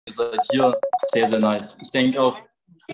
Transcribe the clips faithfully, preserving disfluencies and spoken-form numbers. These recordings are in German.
Ihr seid hier, sehr, sehr nice. Ich denke auch,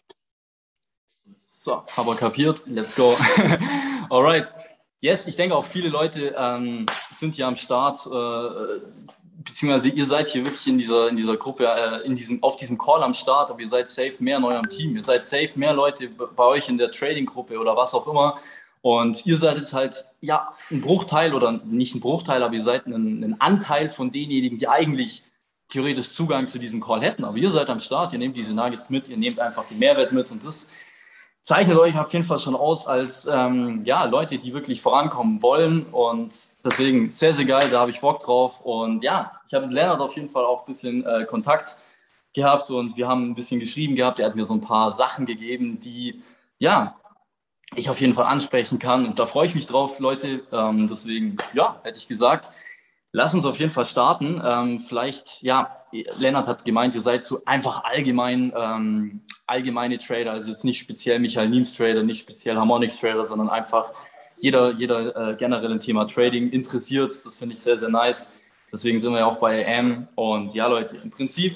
so, aber kapiert, let's go. Alright, yes, ich denke auch viele Leute ähm, sind hier am Start, äh, beziehungsweise ihr seid hier wirklich in dieser, in dieser Gruppe, äh, in diesem, auf diesem Call am Start, aber ihr seid safe mehr in eurem Team. Ihr seid safe mehr Leute bei euch in der Trading-Gruppe oder was auch immer. Und ihr seid jetzt halt, ja, ein Bruchteil oder nicht ein Bruchteil, aber ihr seid ein, ein Anteil von denjenigen, die eigentlich theoretisch Zugang zu diesem Call hätten. Aber ihr seid am Start, ihr nehmt diese Nuggets mit, ihr nehmt einfach den Mehrwert mit und das zeichnet euch auf jeden Fall schon aus als ähm, ja, Leute, die wirklich vorankommen wollen und deswegen sehr, sehr geil, da habe ich Bock drauf und ja, ich habe mit Lennart auf jeden Fall auch ein bisschen äh, Kontakt gehabt und wir haben ein bisschen geschrieben gehabt, er hat mir so ein paar Sachen gegeben, die ja, ich auf jeden Fall ansprechen kann und da freue ich mich drauf, Leute, ähm, deswegen, ja, hätte ich gesagt, lass uns auf jeden Fall starten. Ähm, vielleicht, ja, Lennart hat gemeint, ihr seid so einfach allgemein ähm, allgemeine Trader, also jetzt nicht speziell Michael Niems Trader, nicht speziell Harmonix Trader, sondern einfach jeder, jeder äh, generell im Thema Trading interessiert. Das finde ich sehr, sehr nice. Deswegen sind wir ja auch bei A M. Und ja, Leute, im Prinzip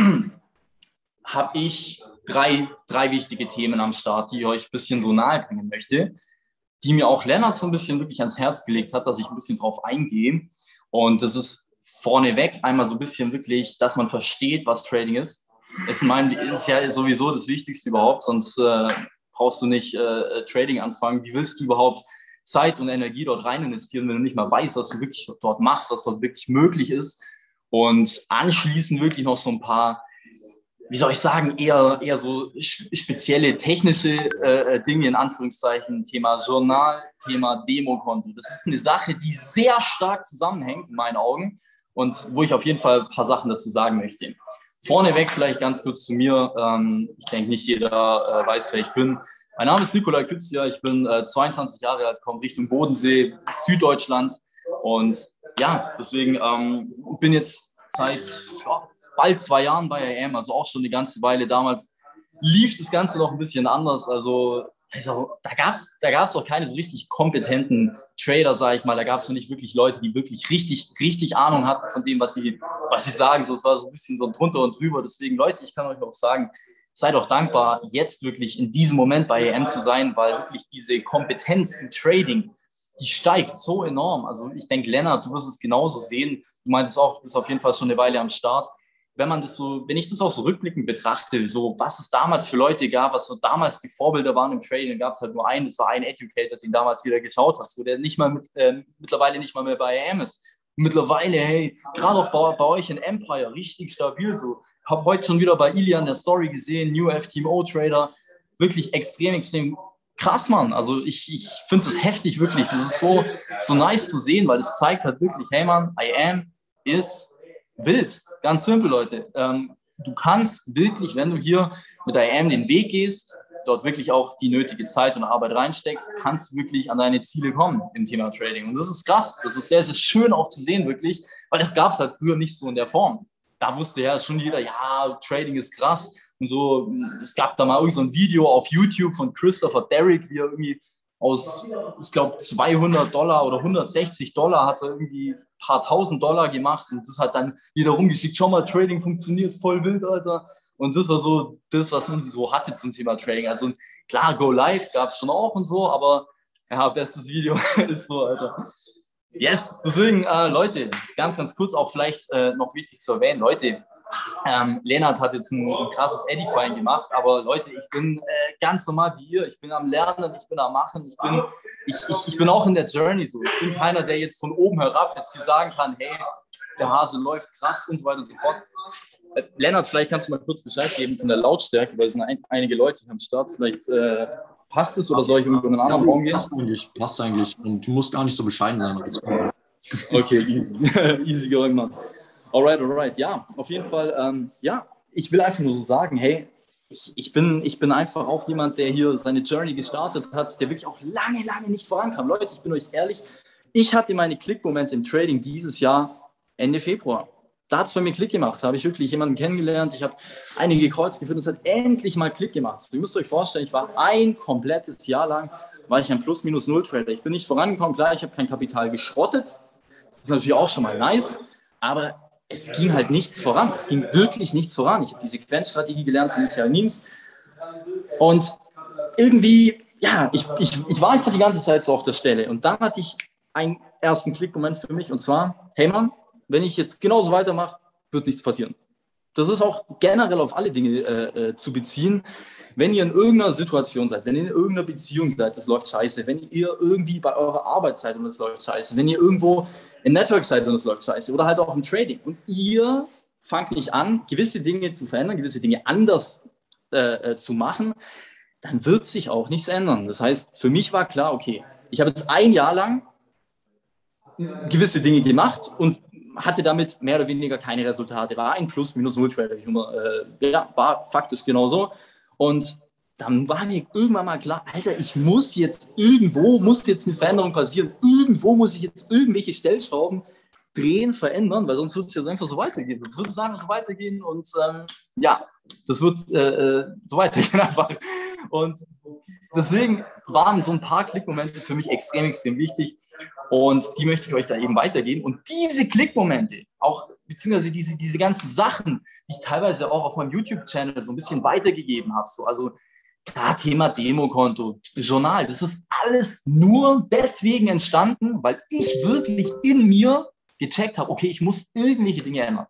habe ich drei, drei wichtige Themen am Start, die ich euch ein bisschen so nahe bringen möchte, die mir auch Lennart so ein bisschen wirklich ans Herz gelegt hat, dass ich ein bisschen drauf eingehe. Und das ist vorneweg einmal so ein bisschen wirklich, dass man versteht, was Trading ist. Ich meine, ist ja sowieso das Wichtigste überhaupt, sonst äh, brauchst du nicht äh, Trading anfangen. Wie willst du überhaupt Zeit und Energie dort rein investieren, wenn du nicht mal weißt, was du wirklich dort machst, was dort wirklich möglich ist? Und anschließend wirklich noch so ein paar, wie soll ich sagen, eher, eher so spezielle technische äh, Dinge, in Anführungszeichen, Thema Journal, Thema Demokonto. Das ist eine Sache, die sehr stark zusammenhängt, in meinen Augen, und wo ich auf jeden Fall ein paar Sachen dazu sagen möchte. Vorneweg vielleicht ganz kurz zu mir. Ähm, ich denke, nicht jeder äh, weiß, wer ich bin. Mein Name ist Nikolai Kützia, ich bin äh, zweiundzwanzig Jahre alt, komme Richtung Bodensee, Süddeutschland. Und ja, deswegen ähm, bin jetzt seit ja, bald zwei Jahren bei A M, also auch schon eine ganze Weile. Damals lief das Ganze noch ein bisschen anders. Also, also da gab es da gab's doch keine so richtig kompetenten Trader, sage ich mal. Da gab es noch nicht wirklich Leute, die wirklich richtig, richtig Ahnung hatten von dem, was sie, was sie sagen. So, es war so ein bisschen so drunter und drüber. Deswegen, Leute, ich kann euch auch sagen, seid auch dankbar, jetzt wirklich in diesem Moment bei A M zu sein, weil wirklich diese Kompetenz im Trading, die steigt so enorm. Also ich denke, Lennart, du wirst es genauso sehen. Du meintest auch, du bist auf jeden Fall schon eine Weile am Start. Wenn man das so, wenn ich das auch so rückblickend betrachte, so was es damals für Leute gab, was so damals die Vorbilder waren im Trading, gab es halt nur einen, das war ein Educator, den damals jeder geschaut hat, so der nicht mal mit, äh, mittlerweile nicht mal mehr bei A M ist. Mittlerweile, hey, gerade auch bei, bei euch in Empire, richtig stabil so. Habe heute schon wieder bei Ilian der Story gesehen, New F T M O Trader, wirklich extrem, extrem krass, Mann. Also ich, ich finde das heftig, wirklich. Das ist so, so nice zu sehen, weil das zeigt halt wirklich, hey Mann, I am ist wild. Ganz simpel, Leute. Ähm, du kannst wirklich, wenn du hier mit I am den Weg gehst, dort wirklich auch die nötige Zeit und Arbeit reinsteckst, kannst du wirklich an deine Ziele kommen im Thema Trading. Und das ist krass. Das ist sehr, sehr schön auch zu sehen, wirklich, weil das gab es halt früher nicht so in der Form. Da wusste ja schon jeder, ja, Trading ist krass. Und so, es gab da mal irgend so ein Video auf YouTube von Christopher Derrick, wie er irgendwie aus, ich glaube, zweihundert Dollar oder hundertsechzig Dollar hat er irgendwie ein paar tausend Dollar gemacht und das hat dann wieder rumgeschickt. Schau mal, Trading funktioniert voll wild, Alter. Und das war so das, was man so hatte zum Thema Trading. Also klar, Go Live gab es schon auch und so, aber ja, bestes Video ist so, Alter. Yes, deswegen, äh, Leute, ganz, ganz kurz auch vielleicht äh, noch wichtig zu erwähnen, Leute, ähm, Lennart hat jetzt ein, ein krasses Edifying gemacht, aber Leute, ich bin äh, ganz normal wie ihr, ich bin am Lernen, ich bin am Machen, ich bin, ich, ich, ich bin auch in der Journey so. Ich bin keiner, der jetzt von oben herab jetzt hier sagen kann, hey, der Hase läuft krass und so weiter und so fort. Äh, Lennart, vielleicht kannst du mal kurz Bescheid geben von der Lautstärke, weil es sind ein, einige Leute am Start, vielleicht äh, passt es oder soll ich irgendwo in einen anderen ja, Raum gehen? Passt eigentlich, passt eigentlich und du musst gar nicht so bescheiden sein. Okay, easy. Easy going, Mann. Alright, alright. Ja, auf jeden Fall, ähm, ja, ich will einfach nur so sagen, hey, ich, ich, bin, ich bin einfach auch jemand, der hier seine Journey gestartet hat, der wirklich auch lange, lange nicht vorankam. Leute, ich bin euch ehrlich, ich hatte meine Klickmomente im Trading dieses Jahr Ende Februar. Da hat es bei mir Klick gemacht, da habe ich wirklich jemanden kennengelernt, ich habe einige Calls geführt und es hat endlich mal Klick gemacht. Ihr müsst euch vorstellen, ich war ein komplettes Jahr lang, war ich ein Plus-Minus-Null-Trader. Ich bin nicht vorangekommen, klar, ich habe kein Kapital geschrottet, das ist natürlich auch schon mal nice, aber es ging halt nichts voran. Es ging wirklich nichts voran. Ich habe die Sequenzstrategie gelernt von Michael Niems. Und irgendwie, ja, ich, ich, ich war einfach die ganze Zeit so auf der Stelle. Und dann hatte ich einen ersten Klickmoment für mich. Und zwar, hey Mann, wenn ich jetzt genauso weitermache, wird nichts passieren. Das ist auch generell auf alle Dinge äh, äh, zu beziehen. Wenn ihr in irgendeiner Situation seid, wenn ihr in irgendeiner Beziehung seid, das läuft scheiße. Wenn ihr irgendwie bei eurer Arbeit seid und es läuft scheiße. Wenn ihr irgendwo im Network seid und es läuft scheiße. Oder halt auch im Trading. Und ihr fangt nicht an, gewisse Dinge zu verändern, gewisse Dinge anders äh, äh, zu machen, dann wird sich auch nichts ändern. Das heißt, für mich war klar, okay, ich habe jetzt ein Jahr lang gewisse Dinge gemacht und hatte damit mehr oder weniger keine Resultate. War ein Plus-Minus-Null-Trader. Äh, ja, war faktisch genauso. Und dann war mir irgendwann mal klar, Alter, ich muss jetzt irgendwo, muss jetzt eine Veränderung passieren. Irgendwo muss ich jetzt irgendwelche Stellschrauben drehen, verändern, weil sonst wird es ja einfach so weitergehen. Es wird es einfach so weitergehen und ähm, ja, das wird äh, so weitergehen einfach. Und deswegen waren so ein paar Klickmomente für mich extrem, extrem wichtig. Und die möchte ich euch da eben weitergeben. Und diese Klickmomente, auch beziehungsweise diese, diese ganzen Sachen, die ich teilweise auch auf meinem YouTube-Channel so ein bisschen weitergegeben habe, so, also klar, Thema Demokonto, Journal, das ist alles nur deswegen entstanden, weil ich wirklich in mir gecheckt habe, okay, ich muss irgendwelche Dinge ändern.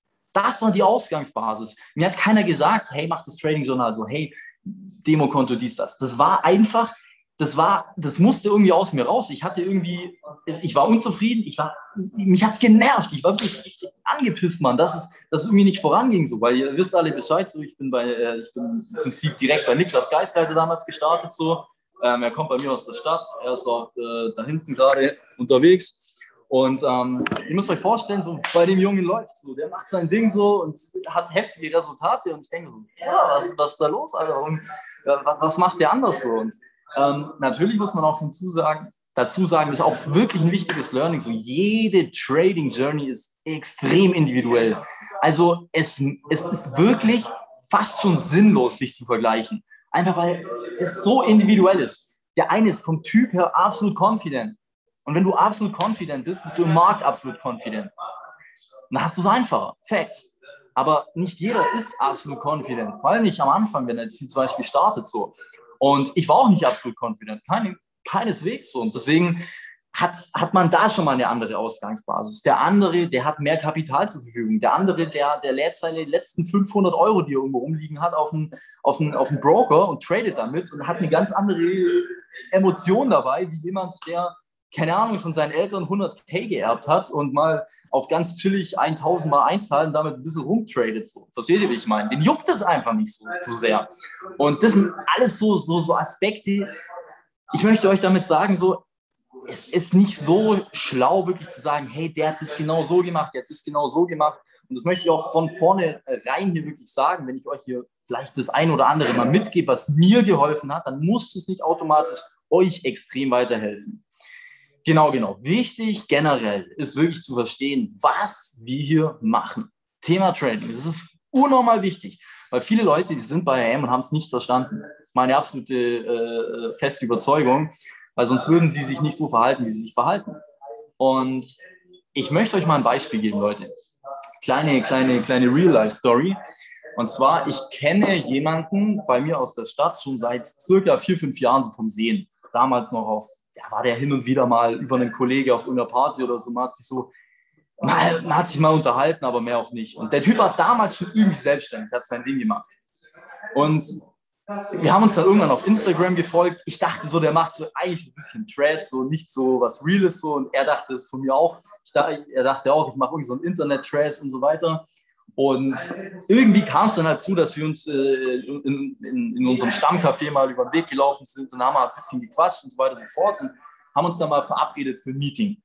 Das war die Ausgangsbasis. Mir hat keiner gesagt, hey, mach das Trading-Journal so, hey, Demokonto, dies, das. Das war einfach, das war, das musste irgendwie aus mir raus. Ich hatte irgendwie, ich war unzufrieden, ich war, mich hat's genervt, ich war wirklich angepisst, Mann, dass es, dass es irgendwie nicht voranging so, weil ihr wisst alle Bescheid, so, ich bin bei, äh, ich bin im Prinzip direkt bei Niklas Geisleiter damals gestartet, so, ähm, er kommt bei mir aus der Stadt, er ist auch äh, da hinten gerade unterwegs und ähm, ihr müsst euch vorstellen, so, bei dem Jungen läuft so, der macht sein Ding so und hat heftige Resultate und ich denke so, ja, was, was ist da los, Alter, und, äh, was, was macht der anders so und Ähm, natürlich muss man auch dazu sagen, dazu sagen, das ist auch wirklich ein wichtiges Learning. So jede Trading Journey ist extrem individuell. Also es, es ist wirklich fast schon sinnlos, sich zu vergleichen. Einfach weil es so individuell ist. Der eine ist vom Typ her absolut confident. Und wenn du absolut confident bist, bist du im Markt absolut confident. Dann hast du es einfacher. Facts. Aber nicht jeder ist absolut confident. Vor allem nicht am Anfang, wenn er jetzt zum Beispiel startet so. Und ich war auch nicht absolut confident, keine, keineswegs so. Und deswegen hat, hat man da schon mal eine andere Ausgangsbasis. Der andere, der hat mehr Kapital zur Verfügung. Der andere, der, der lädt seine letzten fünfhundert Euro, die er irgendwo rumliegen hat, auf einen, auf einen, auf einen Broker und tradet damit und hat eine ganz andere Emotion dabei, wie jemand, der, keine Ahnung, von seinen Eltern hunderttausend geerbt hat und mal auf ganz chillig tausend mal einzahlen und damit ein bisschen rumtradet. So. Versteht ihr, wie ich meine? Den juckt das einfach nicht so, so sehr. Und das sind alles so, so, so Aspekte. Ich möchte euch damit sagen, so, es ist nicht so schlau, wirklich zu sagen, hey, der hat das genau so gemacht, der hat das genau so gemacht. Und das möchte ich auch von vorne rein hier wirklich sagen, wenn ich euch hier vielleicht das ein oder andere mal mitgebe, was mir geholfen hat, dann muss es nicht automatisch euch extrem weiterhelfen. Genau, genau. Wichtig generell ist wirklich zu verstehen, was wir hier machen. Thema Trading. Das ist unnormal wichtig, weil viele Leute, die sind bei A M und haben es nicht verstanden. Meine absolute äh, feste Überzeugung, weil sonst würden sie sich nicht so verhalten, wie sie sich verhalten. Und ich möchte euch mal ein Beispiel geben, Leute. Kleine, kleine, kleine Real-Life-Story. Und zwar, ich kenne jemanden bei mir aus der Stadt schon seit circa vier, fünf Jahren vom Sehen. Damals noch auf, ja, war der hin und wieder mal über einen Kollege auf irgendeiner Party oder so, man hat sich so, man, man hat sich mal unterhalten, aber mehr auch nicht. Und der Typ war damals schon irgendwie selbstständig, hat sein Ding gemacht. Und wir haben uns dann irgendwann auf Instagram gefolgt. Ich dachte so, der macht so eigentlich ein bisschen Trash, so nicht so was Reales so. Und er dachte es von mir auch. Ich dachte, er dachte auch, ich mache irgendwie so ein Internet-Trash und so weiter. Und irgendwie kam es dann halt zu, dass wir uns äh, in, in, in unserem Stammcafé mal über den Weg gelaufen sind und haben mal ein bisschen gequatscht und so weiter und so fort und haben uns dann mal verabredet für ein Meeting.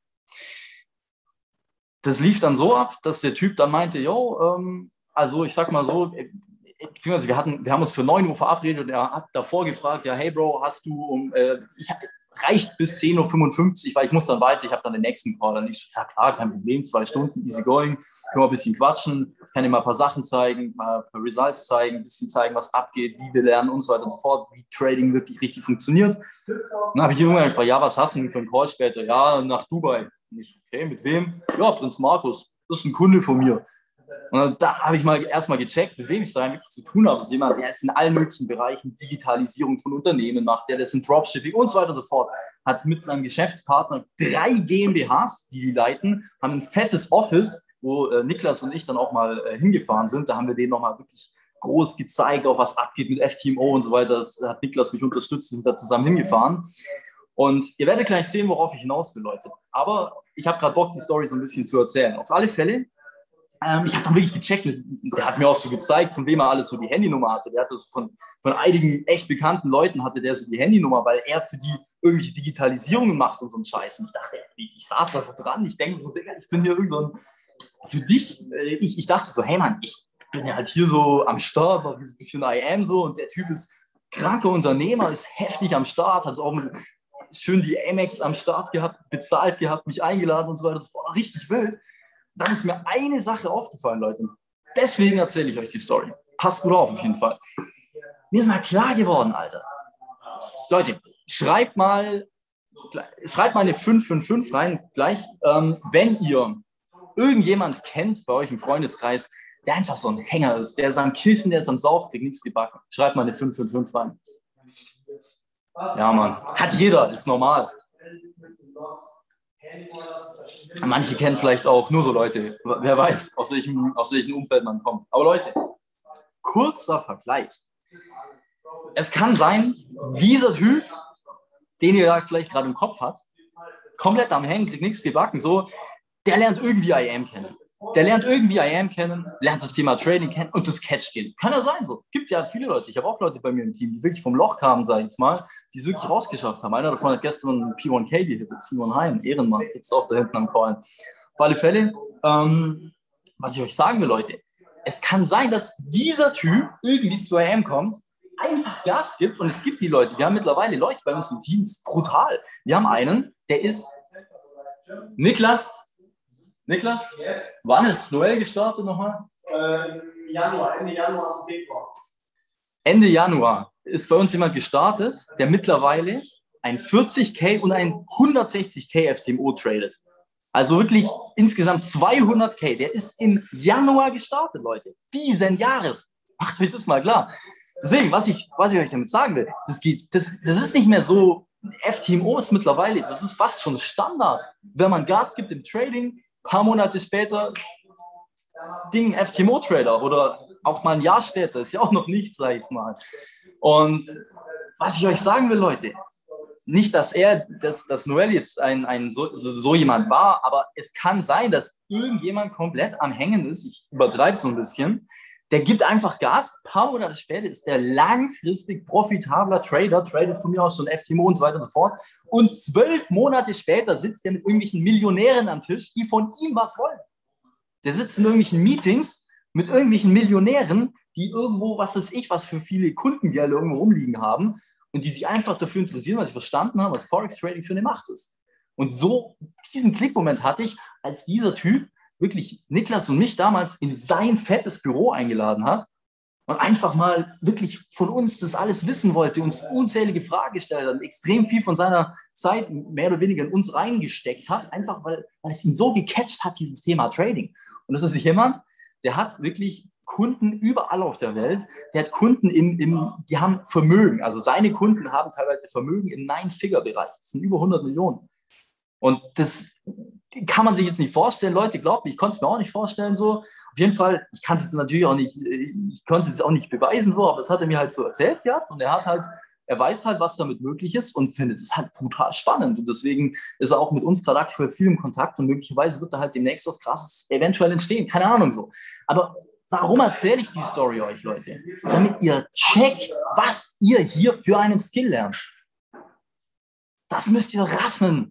Das lief dann so ab, dass der Typ dann meinte, jo, ähm, also ich sag mal so, äh, beziehungsweise wir, hatten, wir haben uns für neun Uhr verabredet und er hat davor gefragt, ja, hey Bro, hast du um, äh, ich hab, reicht bis zehn Uhr fünfundfünfzig, weil ich muss dann weiter, ich habe dann den nächsten Call. Dann ich, ja klar, kein Problem, zwei Stunden, easy going, können wir ein bisschen quatschen, kann dir mal ein paar Sachen zeigen, ein paar, ein paar Results zeigen, ein bisschen zeigen, was abgeht, wie wir lernen und so weiter und so fort, wie Trading wirklich richtig funktioniert. Dann habe ich irgendwann gefragt, ja, was hast du denn für einen Call später? Ja, nach Dubai. Und ich so, okay, mit wem? Ja, Prinz Markus. das ist ein Kunde von mir. Und da habe ich mal erstmal gecheckt, mit wem ich es da eigentlich zu tun habe. Das ist jemand, der es in allen möglichen Bereichen Digitalisierung von Unternehmen macht, der das in Dropshipping und so weiter und so fort. Hat mit seinem Geschäftspartner drei GmbHs, die die leiten, haben ein fettes Office, wo äh, Niklas und ich dann auch mal äh, hingefahren sind. Da haben wir denen nochmal wirklich groß gezeigt, auch was abgeht mit F T M O und so weiter. Das hat Niklas mich unterstützt, wir sind da zusammen hingefahren. Und ihr werdet gleich sehen, worauf ich hinaus will, Leute. Aber ich habe gerade Bock, die Story so ein bisschen zu erzählen. Auf alle Fälle, ähm, ich habe dann wirklich gecheckt, der hat mir auch so gezeigt, von wem er alles so die Handynummer hatte. Der hatte so von, von einigen echt bekannten Leuten hatte der so die Handynummer, weil er für die irgendwelche Digitalisierungen macht und so einen Scheiß. Und ich dachte, ich, ich saß da so dran, ich denke so, Digga, ich bin hier irgend so ein, für dich, ich, ich dachte so, hey Mann, ich bin ja halt hier so am Start, war ein bisschen I am so und der Typ ist kranker Unternehmer, ist heftig am Start, hat auch mit, schön die Amex am Start gehabt, bezahlt gehabt, mich eingeladen und so weiter. Das war richtig wild. Dann ist mir eine Sache aufgefallen, Leute. Deswegen erzähle ich euch die Story. Passt gut auf, auf jeden Fall. Mir ist mal klar geworden, Alter. Leute, schreibt mal, schreibt mal eine fünf fünf fünf rein, gleich, ähm, wenn ihr irgendjemand kennt bei euch im Freundeskreis, der einfach so ein Hänger ist, der ist am Kiffen, der ist am Sauf, kriegt nichts gebacken. Schreibt mal eine fünf fünf fünf rein. Ja, Mann. Hat jeder, ist normal. Manche kennen vielleicht auch nur so Leute. Wer weiß, aus welchem, aus welchem Umfeld man kommt. Aber Leute, kurzer Vergleich. Es kann sein, dieser Typ, den ihr vielleicht gerade im Kopf habt, komplett am Hängen, kriegt nichts gebacken, so, der lernt irgendwie I am kennen. Der lernt irgendwie I am kennen, lernt das Thema Trading kennen und das Catch gehen. Kann ja sein, so. Gibt ja viele Leute. Ich habe auch Leute bei mir im Team, die wirklich vom Loch kamen, sag ich jetzt mal, die es wirklich rausgeschafft haben. Einer davon hat gestern einen P eins K gehittet, Simon Hein, Ehrenmann, sitzt auch da hinten am Call. Auf alle Fälle, ähm, was ich euch sagen will, Leute, es kann sein, dass dieser Typ irgendwie zu I am kommt, einfach Gas gibt und es gibt die Leute. Wir haben mittlerweile Leute bei uns im Team, das ist brutal. Wir haben einen, der ist Niklas. Niklas, yes. Wann ist Noel gestartet nochmal? Äh, Januar, Ende Januar, Februar. Ende Januar ist bei uns jemand gestartet, der mittlerweile ein vierzig K und ein hundertsechzig K F T M O tradet. Also wirklich insgesamt zweihundert K. Der ist im Januar gestartet, Leute. Diesen Jahres. Macht euch das mal klar. Deswegen, was ich, was ich euch damit sagen will, das, geht, das, das ist nicht mehr so, F T M O ist mittlerweile, das ist fast schon Standard. Wenn man Gas gibt im Trading, ein paar Monate später, Ding, F T M O-Trader oder auch mal ein Jahr später, ist ja auch noch nichts, sag ich jetzt mal. Und was ich euch sagen will, Leute, nicht, dass er, dass, dass Noel jetzt ein, ein so, so, so jemand war, aber es kann sein, dass irgendjemand komplett am Hängen ist, ich übertreibe es so ein bisschen, der gibt einfach Gas, ein paar Monate später ist der langfristig profitabler Trader, tradet von mir aus schon F T M O und so weiter und so fort. Und zwölf Monate später sitzt er mit irgendwelchen Millionären am Tisch, die von ihm was wollen. Der sitzt in irgendwelchen Meetings mit irgendwelchen Millionären, die irgendwo, was weiß ich, was für viele Kundengelder irgendwo rumliegen haben und die sich einfach dafür interessieren, weil sie verstanden haben, was Forex Trading für eine Macht ist. Und so diesen Klickmoment hatte ich, als dieser Typ wirklich Niklas und mich damals in sein fettes Büro eingeladen hat und einfach mal wirklich von uns das alles wissen wollte, uns unzählige Fragen gestellt hat und extrem viel von seiner Zeit mehr oder weniger in uns reingesteckt hat, einfach weil, weil es ihn so gecatcht hat, dieses Thema Trading. Und das ist jemand, der hat wirklich Kunden überall auf der Welt, der hat Kunden, im, im, die haben Vermögen, also seine Kunden haben teilweise Vermögen im Nine-Figure-Bereich, das sind über hundert Millionen. Und das kann man sich jetzt nicht vorstellen. Leute, glaubt mir, ich konnte es mir auch nicht vorstellen so. Auf jeden Fall, ich kann es natürlich auch nicht, ich konnte es auch nicht beweisen so, aber das hat er mir halt so erzählt gehabt und er hat halt, er weiß halt, was damit möglich ist und findet es halt brutal spannend. Und deswegen ist er auch mit uns gerade aktuell viel im Kontakt und möglicherweise wird da halt demnächst was Krasses eventuell entstehen. Keine Ahnung so. Aber warum erzähle ich die Story euch, Leute? Damit ihr checkt, was ihr hier für einen Skill lernt. Das müsst ihr raffen.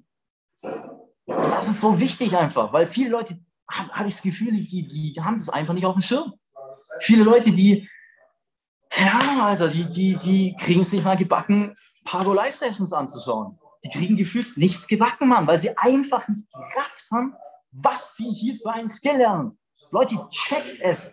Das ist so wichtig einfach, weil viele Leute, habe hab ich das Gefühl, die, die haben das einfach nicht auf dem Schirm. Viele Leute, die, keine Ahnung, Alter, die, die, die kriegen es nicht mal gebacken, Pago Live Sessions anzuschauen. Die kriegen gefühlt nichts gebacken, Mann, weil sie einfach nicht gerafft haben, was sie hier für einen Skill lernen. Leute, checkt es.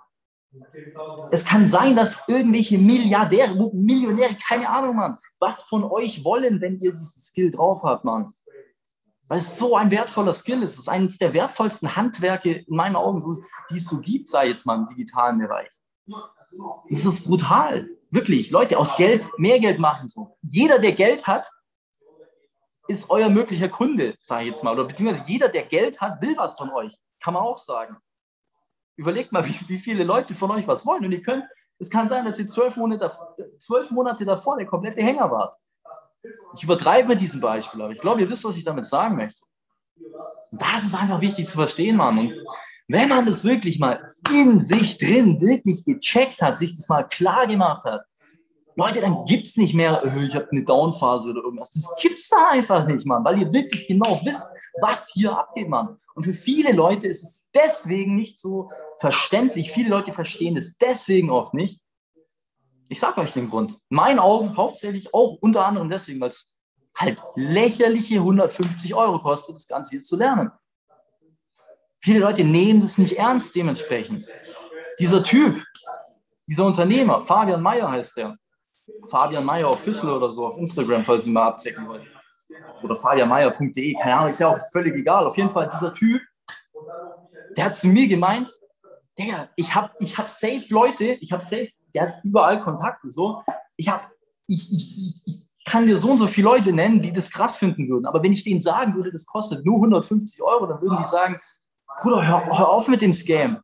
Es kann sein, dass irgendwelche Milliardäre, Millionäre, keine Ahnung, Mann, was von euch wollen, wenn ihr diesen Skill drauf habt, Mann. Weil es so ein wertvoller Skill ist. Es ist eines der wertvollsten Handwerke in meinen Augen, so, die es so gibt, sei jetzt mal im digitalen Bereich. Das ist brutal. Wirklich. Leute, aus Geld mehr Geld machen. So. Jeder, der Geld hat, ist euer möglicher Kunde, sage ich jetzt mal. Oder beziehungsweise jeder, der Geld hat, will was von euch. Kann man auch sagen. Überlegt mal, wie, wie viele Leute von euch was wollen. Und ihr könnt, es kann sein, dass ihr zwölf Monate, zwölf Monate davor der komplette Hänger wart. Ich übertreibe mit diesem Beispiel, aber ich glaube, ihr wisst, was ich damit sagen möchte. Und das ist einfach wichtig zu verstehen, Mann. Und wenn man das wirklich mal in sich drin wirklich gecheckt hat, sich das mal klar gemacht hat, Leute, dann gibt es nicht mehr, ich habe eine Downphase oder irgendwas. Das gibt es da einfach nicht, Mann, weil ihr wirklich genau wisst, was hier abgeht, Mann. Und für viele Leute ist es deswegen nicht so verständlich. Viele Leute verstehen es deswegen oft nicht. Ich sage euch den Grund. In meinen Augen hauptsächlich auch unter anderem deswegen, weil es halt lächerliche hundertfünfzig Euro kostet, das Ganze jetzt zu lernen. Viele Leute nehmen das nicht ernst dementsprechend. Dieser Typ, dieser Unternehmer, Fabian Meyer heißt der. Fabian Meyer Official oder so auf Instagram, falls ihr mal abchecken wollt. Oder fabianmeyer punkt de, keine Ahnung, ist ja auch völlig egal. Auf jeden Fall, dieser Typ, der hat zu mir gemeint, Digga, ich habe ich hab safe Leute, ich habe safe, der hat überall Kontakte, so. Ich, hab, ich, ich, ich, ich kann dir so und so viele Leute nennen, die das krass finden würden. Aber wenn ich denen sagen würde, das kostet nur hundertfünfzig Euro, dann würden die sagen, Bruder, hör, hör auf mit dem Scam.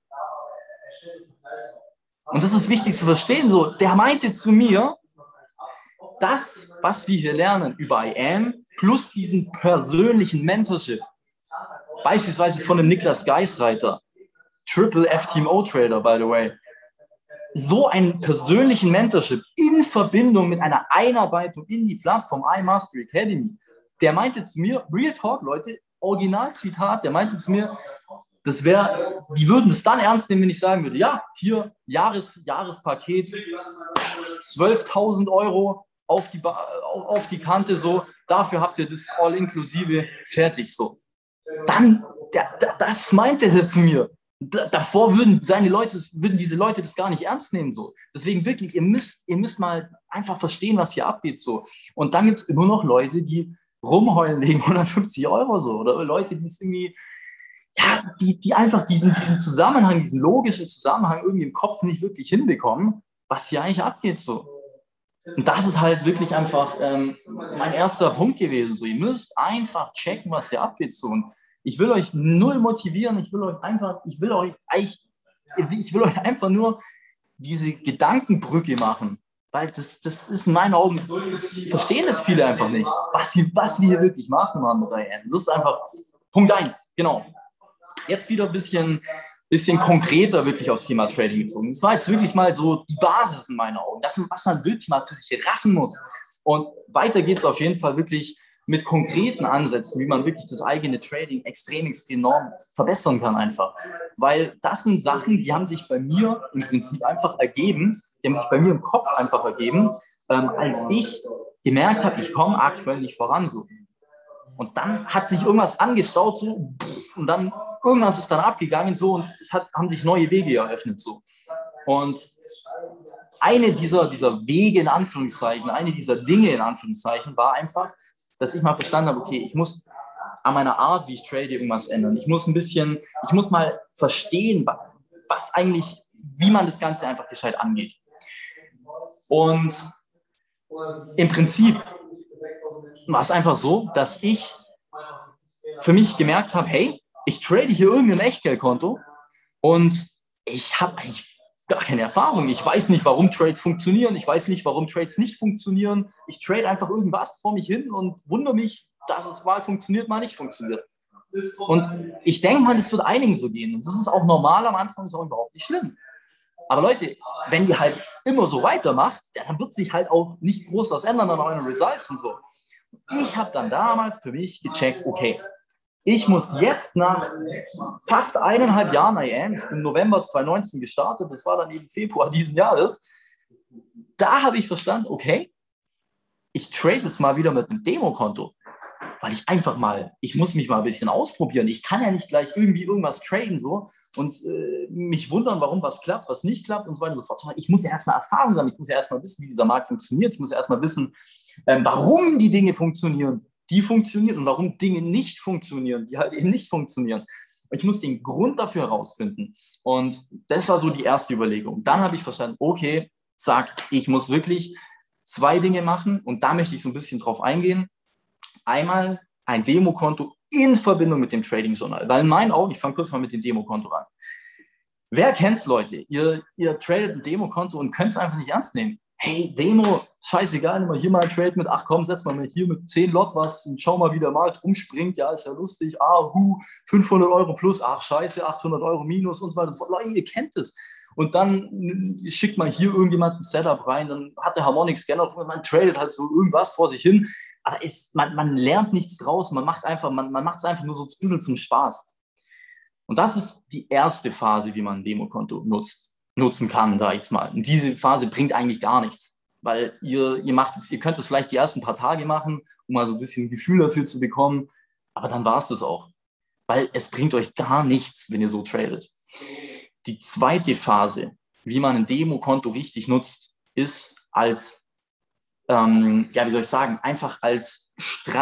Und das ist wichtig zu verstehen. So, der meinte zu mir, das, was wir hier lernen über I A M, plus diesen persönlichen Mentorship, beispielsweise von dem Niklas Geisreiter, Triple F T M O Trader, by the way, so einen persönlichen Mentorship in Verbindung mit einer Einarbeitung in die Plattform iMastery Academy, der meinte zu mir, Real Talk, Leute, Originalzitat, der meinte zu mir, das wäre, die würden es dann ernst nehmen, wenn ich sagen würde, ja, hier Jahres, Jahrespaket, zwölftausend Euro auf die, auf, auf die Kante, so, dafür habt ihr das all-inklusive fertig, so. Dann, der, der, das meinte er zu mir. Da, davor würden seine Leute, würden diese Leute das gar nicht ernst nehmen, so. Deswegen wirklich, ihr müsst, ihr müsst mal einfach verstehen, was hier abgeht, so. Und dann gibt es immer noch Leute, die rumheulen wegen hundertfünfzig Euro, so. Oder Leute, die es irgendwie, ja, die, die einfach diesen, diesen Zusammenhang, diesen logischen Zusammenhang irgendwie im Kopf nicht wirklich hinbekommen, was hier eigentlich abgeht, so. Und das ist halt wirklich einfach ähm, mein erster Punkt gewesen, so. Ihr müsst einfach checken, was hier abgeht, so. Und ich will euch null motivieren, ich will euch einfach, ich will euch eigentlich, ich will euch einfach nur diese Gedankenbrücke machen, weil das, das ist in meinen Augen, verstehen das viele einfach nicht, was, hier, was wir hier wirklich machen, Mann, mit I A M. Das ist einfach Punkt eins, genau. Jetzt wieder ein bisschen, bisschen konkreter wirklich aufs Thema Trading gezogen. Das war jetzt wirklich mal so die Basis in meinen Augen, das, was man wirklich mal für sich raffen muss. Und weiter geht es auf jeden Fall wirklich mit konkreten Ansätzen, wie man wirklich das eigene Trading extrem, extrem enorm verbessern kann einfach. Weil das sind Sachen, die haben sich bei mir im Prinzip einfach ergeben, die haben sich bei mir im Kopf einfach ergeben, ähm, als ich gemerkt habe, ich komme aktuell nicht voran so. Und dann hat sich irgendwas angestaut so und dann irgendwas ist dann abgegangen so und es hat, haben sich neue Wege eröffnet so. Und eine dieser, dieser Wege in Anführungszeichen, eine dieser Dinge in Anführungszeichen war einfach, dass ich mal verstanden habe, okay, ich muss an meiner Art, wie ich trade, irgendwas ändern. Ich muss ein bisschen, ich muss mal verstehen, was eigentlich, wie man das Ganze einfach gescheit angeht. Und im Prinzip war es einfach so, dass ich für mich gemerkt habe, hey, ich trade hier irgendein Echtgeldkonto und ich habe eigentlich gar keine Erfahrung. Ich weiß nicht, warum Trades funktionieren. Ich weiß nicht, warum Trades nicht funktionieren. Ich trade einfach irgendwas vor mich hin und wundere mich, dass es mal funktioniert, mal nicht funktioniert. Und ich denke mal, das wird einigen so gehen. Und das ist auch normal am Anfang, ist auch überhaupt nicht schlimm. Aber Leute, wenn ihr halt immer so weitermacht, ja, dann wird sich halt auch nicht groß was ändern an euren Results und so. Ich habe dann damals für mich gecheckt, okay, ich muss jetzt nach fast eineinhalb Jahren I A M, ich bin im November zwanzig neunzehn gestartet, das war dann eben Februar diesen Jahres, da habe ich verstanden, okay, ich trade es mal wieder mit einem Demokonto, weil ich einfach mal, ich muss mich mal ein bisschen ausprobieren. Ich kann ja nicht gleich irgendwie irgendwas traden so und äh, mich wundern, warum was klappt, was nicht klappt und so weiter und so fort. Ich muss ja erstmal Erfahrung sammeln, ich muss ja erstmal wissen, wie dieser Markt funktioniert, ich muss ja erstmal wissen, ähm, warum die Dinge funktionieren, die funktionieren und warum Dinge nicht funktionieren, die halt eben nicht funktionieren. Ich muss den Grund dafür herausfinden. Und das war so die erste Überlegung. Dann habe ich verstanden, okay, zack, ich muss wirklich zwei Dinge machen und da möchte ich so ein bisschen drauf eingehen. Einmal ein Demokonto in Verbindung mit dem Trading-Journal. Weil in meinen Augen, ich fange kurz mal mit dem Demokonto an. Wer kennt's, Leute? Ihr, ihr tradet ein Demokonto und könnt es einfach nicht ernst nehmen. Hey, Demo, scheißegal, immer hier mal ein Trade mit, ach komm, setz mal hier mit zehn Lot was und schau mal, wie der Markt rumspringt, ja, ist ja lustig, ah, hu, fünfhundert Euro plus, ach scheiße, achthundert Euro minus und so weiter. Leute, ihr kennt es. Und dann schickt man hier irgendjemand ein Setup rein, dann hat der Harmonic Scanner, man tradet halt so irgendwas vor sich hin, aber ist, man, man lernt nichts draus, man macht einfach, man, man macht es einfach nur so ein bisschen zum Spaß. Und das ist die erste Phase, wie man ein Demokonto nutzt. nutzen kann, da jetzt mal. Und diese Phase bringt eigentlich gar nichts, weil ihr, ihr macht es, ihr könnt es vielleicht die ersten paar Tage machen, um mal so ein bisschen ein Gefühl dafür zu bekommen, aber dann war es das auch, weil es bringt euch gar nichts, wenn ihr so tradet. Die zweite Phase, wie man ein Demokonto richtig nutzt, ist als, ähm, ja, wie soll ich sagen, einfach als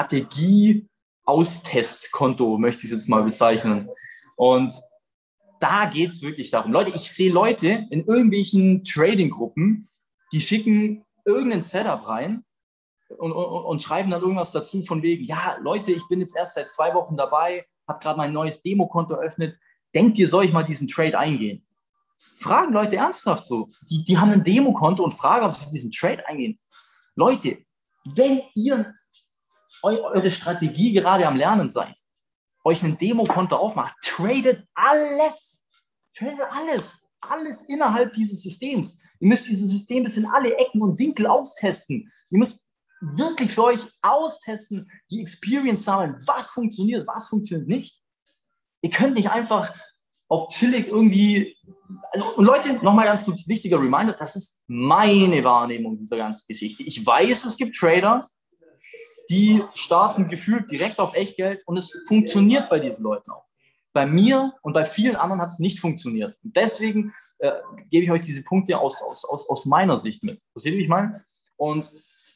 Strategie-Austestkonto, möchte ich es jetzt mal bezeichnen. Und da geht es wirklich darum. Leute, ich sehe Leute in irgendwelchen Trading-Gruppen, die schicken irgendein Setup rein und, und, und schreiben dann irgendwas dazu von wegen, ja, Leute, ich bin jetzt erst seit zwei Wochen dabei, habe gerade mein neues Demokonto eröffnet. Denkt ihr, soll ich mal diesen Trade eingehen? Fragen Leute ernsthaft so. Die, die haben ein Demokonto und fragen, ob sie diesen Trade eingehen. Leute, wenn ihr eu, eure Strategie gerade am Lernen seid, euch ein Demokonto aufmacht, tradet alles. Tradet alles. Alles innerhalb dieses Systems. Ihr müsst dieses System bis in alle Ecken und Winkel austesten. Ihr müsst wirklich für euch austesten, die Experience sammeln. Was funktioniert, was funktioniert nicht. Ihr könnt nicht einfach auf chillig irgendwie... Also, und Leute, nochmal ganz kurz wichtiger Reminder, das ist meine Wahrnehmung dieser ganzen Geschichte. Ich weiß, es gibt Trader, die starten gefühlt direkt auf Echtgeld und es funktioniert bei diesen Leuten auch. Bei mir und bei vielen anderen hat es nicht funktioniert. Und deswegen äh, gebe ich euch diese Punkte aus, aus, aus, aus meiner Sicht mit. Versteht ihr, wie ich meine? Und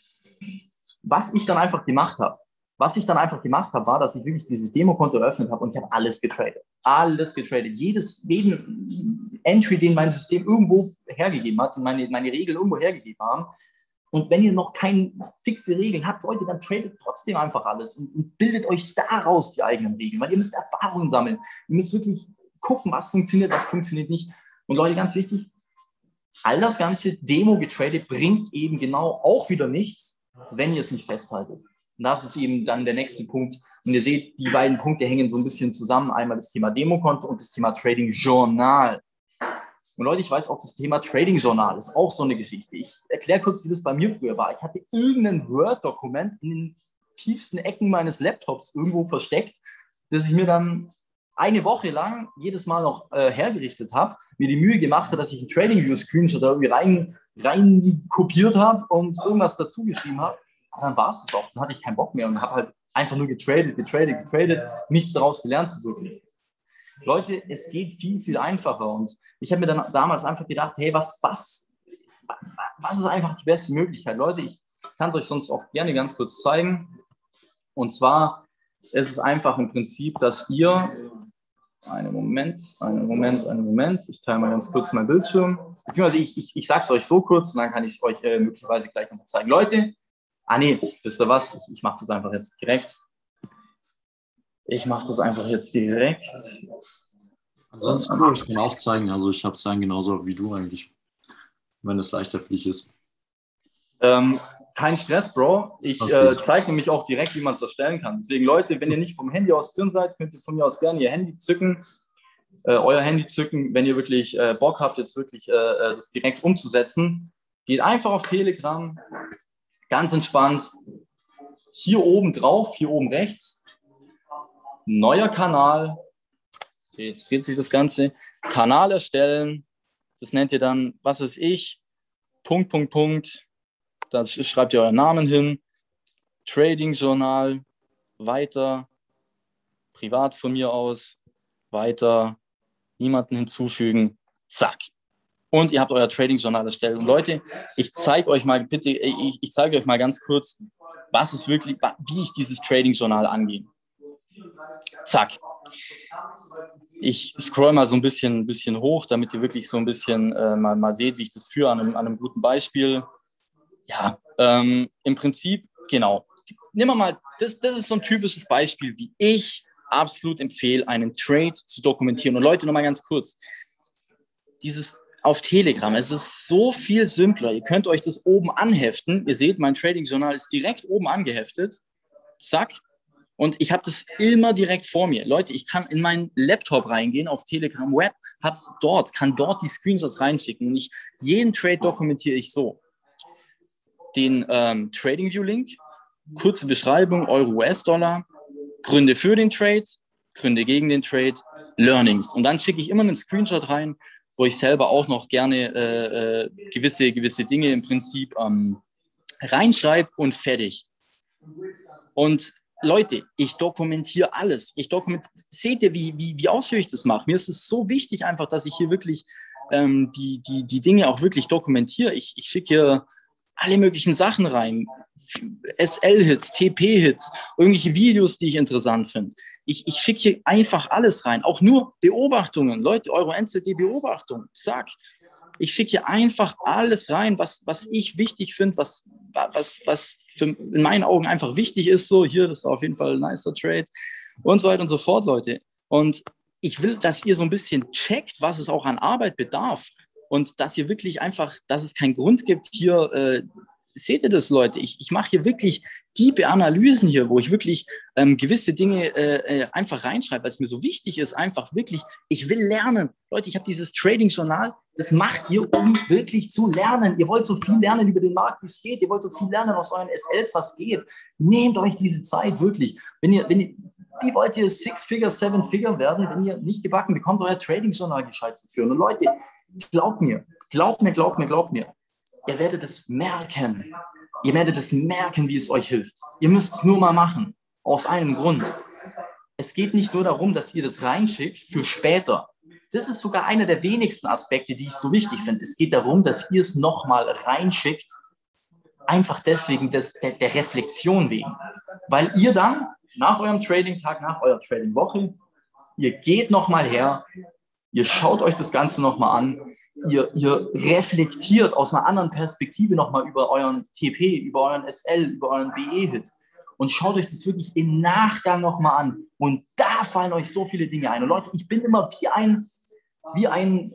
was ich dann einfach gemacht habe, was ich dann einfach gemacht habe, war, dass ich wirklich dieses Demokonto eröffnet habe und ich habe alles getradet. Alles getradet. Jedes, jeden Entry, den mein System irgendwo hergegeben hat und meine, meine Regeln irgendwo hergegeben haben. Und wenn ihr noch keine fixe Regeln habt, Leute, dann tradet trotzdem einfach alles und, und bildet euch daraus die eigenen Regeln, weil ihr müsst Erfahrungen sammeln. Ihr müsst wirklich gucken, was funktioniert, was funktioniert nicht. Und Leute, ganz wichtig, all das ganze Demo-Getrade bringt eben genau auch wieder nichts, wenn ihr es nicht festhaltet. Und das ist eben dann der nächste Punkt. Und ihr seht, die beiden Punkte hängen so ein bisschen zusammen. Einmal das Thema Demokonto und das Thema Trading-Journal. Und Leute, ich weiß auch, das Thema Trading-Journal ist auch so eine Geschichte. Ich erkläre kurz, wie das bei mir früher war. Ich hatte irgendein Word-Dokument in den tiefsten Ecken meines Laptops irgendwo versteckt, das ich mir dann eine Woche lang jedes Mal noch äh, hergerichtet habe, mir die Mühe gemacht habe, dass ich einen Trading-View-Screenshot da irgendwie rein, rein kopiert habe und irgendwas dazu geschrieben habe. Aber dann war es das auch. Dann hatte ich keinen Bock mehr und habe halt einfach nur getradet, getradet, getradet, nichts daraus gelernt zu wirklich. Leute, es geht viel, viel einfacher. Und ich habe mir dann damals einfach gedacht, hey, was, was, was ist einfach die beste Möglichkeit? Leute, ich kann es euch sonst auch gerne ganz kurz zeigen. Und zwar ist es einfach im Prinzip, dass ihr, einen Moment, einen Moment, einen Moment, ich teile mal ganz kurz meinen Bildschirm. Beziehungsweise ich, ich, ich sage es euch so kurz und dann kann ich es euch äh, möglicherweise gleich noch zeigen. Leute, ah nee, wisst ihr was? Ich, ich mache das einfach jetzt direkt. Ich mache das einfach jetzt direkt. Ansonsten kann ich mir auch zeigen, also ich habe es dann genauso wie du eigentlich, wenn es leichter für dich ist. Ähm, kein Stress, Bro. Ich Okay. äh, zeige nämlich auch direkt, wie man es erstellen kann. Deswegen, Leute, wenn ihr nicht vom Handy aus drin seid, könnt ihr von mir aus gerne ihr Handy zücken, äh, euer Handy zücken, wenn ihr wirklich äh, Bock habt, jetzt wirklich äh, das direkt umzusetzen. Geht einfach auf Telegram, ganz entspannt. Hier oben drauf, hier oben rechts, neuer Kanal. Okay, jetzt dreht sich das Ganze. Kanal erstellen. Das nennt ihr dann, was ist ich? Punkt, Punkt, Punkt. Da schreibt ihr euren Namen hin. Trading-Journal. Weiter. Privat von mir aus. Weiter. Niemanden hinzufügen. Zack. Und ihr habt euer Trading-Journal erstellt. Und Leute, ich zeige euch mal, bitte, ich, ich zeige euch mal ganz kurz, was ist wirklich, wie ich dieses Trading-Journal angehe. Zack. Ich scroll mal so ein bisschen, bisschen hoch, damit ihr wirklich so ein bisschen äh, mal, mal seht, wie ich das führe an einem, an einem guten Beispiel. Ja, ähm, im Prinzip, genau. Nehmen wir mal, das, das ist so ein typisches Beispiel, wie ich absolut empfehle, einen Trade zu dokumentieren. Und Leute, nochmal ganz kurz. Dieses auf Telegram, es ist so viel simpler. Ihr könnt euch das oben anheften. Ihr seht, mein Trading-Journal ist direkt oben angeheftet. Zack. Und ich habe das immer direkt vor mir. Leute, ich kann in meinen Laptop reingehen, auf Telegram Web, hab's dort, kann dort die Screenshots reinschicken. Und ich, jeden Trade dokumentiere ich so. Den ähm, TradingView-Link, kurze Beschreibung, Euro-U S-Dollar, Gründe für den Trade, Gründe gegen den Trade, Learnings. Und dann schicke ich immer einen Screenshot rein, wo ich selber auch noch gerne äh, äh, gewisse, gewisse Dinge im Prinzip ähm, reinschreibe und fertig. Und Leute, ich dokumentiere alles. Ich dokumentiere, seht ihr, wie, wie, wie ausführlich ich das mache? Mir ist es so wichtig einfach, dass ich hier wirklich ähm, die, die, die Dinge auch wirklich dokumentiere. Ich, ich schicke hier alle möglichen Sachen rein. S L-Hits, T P-Hits, irgendwelche Videos, die ich interessant finde. Ich, ich schicke hier einfach alles rein, auch nur Beobachtungen. Leute, Euro-N Z D-Beobachtung, zack. Ich schicke hier einfach alles rein, was, was ich wichtig finde, was, was, was für in meinen Augen einfach wichtig ist. So, hier, das ist auf jeden Fall ein nicer Trade und so weiter und so fort, Leute. Und ich will, dass ihr so ein bisschen checkt, was es auch an Arbeit bedarf und dass ihr wirklich einfach, dass es keinen Grund gibt, hier, äh, seht ihr das, Leute? Ich, ich mache hier wirklich tiefe Analysen hier, wo ich wirklich ähm, gewisse Dinge äh, einfach reinschreibe, weil es mir so wichtig ist, einfach wirklich, ich will lernen. Leute, ich habe dieses Trading-Journal, das macht ihr, um wirklich zu lernen. Ihr wollt so viel lernen über den Markt, wie es geht. Ihr wollt so viel lernen aus euren S Ls, was geht. Nehmt euch diese Zeit, wirklich. Wenn ihr, wenn ihr, wie wollt ihr Six-Figure, Seven-Figure werden, wenn ihr nicht gebacken bekommt, euer Trading-Journal gescheit zu führen? Und Leute, glaubt mir, glaubt mir, glaubt mir, glaubt mir. Ihr werdet es merken. Ihr werdet es merken, wie es euch hilft. Ihr müsst es nur mal machen. Aus einem Grund. Es geht nicht nur darum, dass ihr das reinschickt für später. Das ist sogar einer der wenigsten Aspekte, die ich so wichtig finde. Es geht darum, dass ihr es nochmal reinschickt. Einfach deswegen des, der, der Reflexion wegen. Weil ihr dann nach eurem Trading-Tag, nach eurer Trading-Woche, ihr geht nochmal her, ihr schaut euch das Ganze nochmal an, Ihr, ihr reflektiert aus einer anderen Perspektive nochmal über euren T P, über euren S L, über euren B E-Hit und schaut euch das wirklich im Nachgang nochmal an. Und da fallen euch so viele Dinge ein. Und Leute, ich bin immer wie ein, wie ein,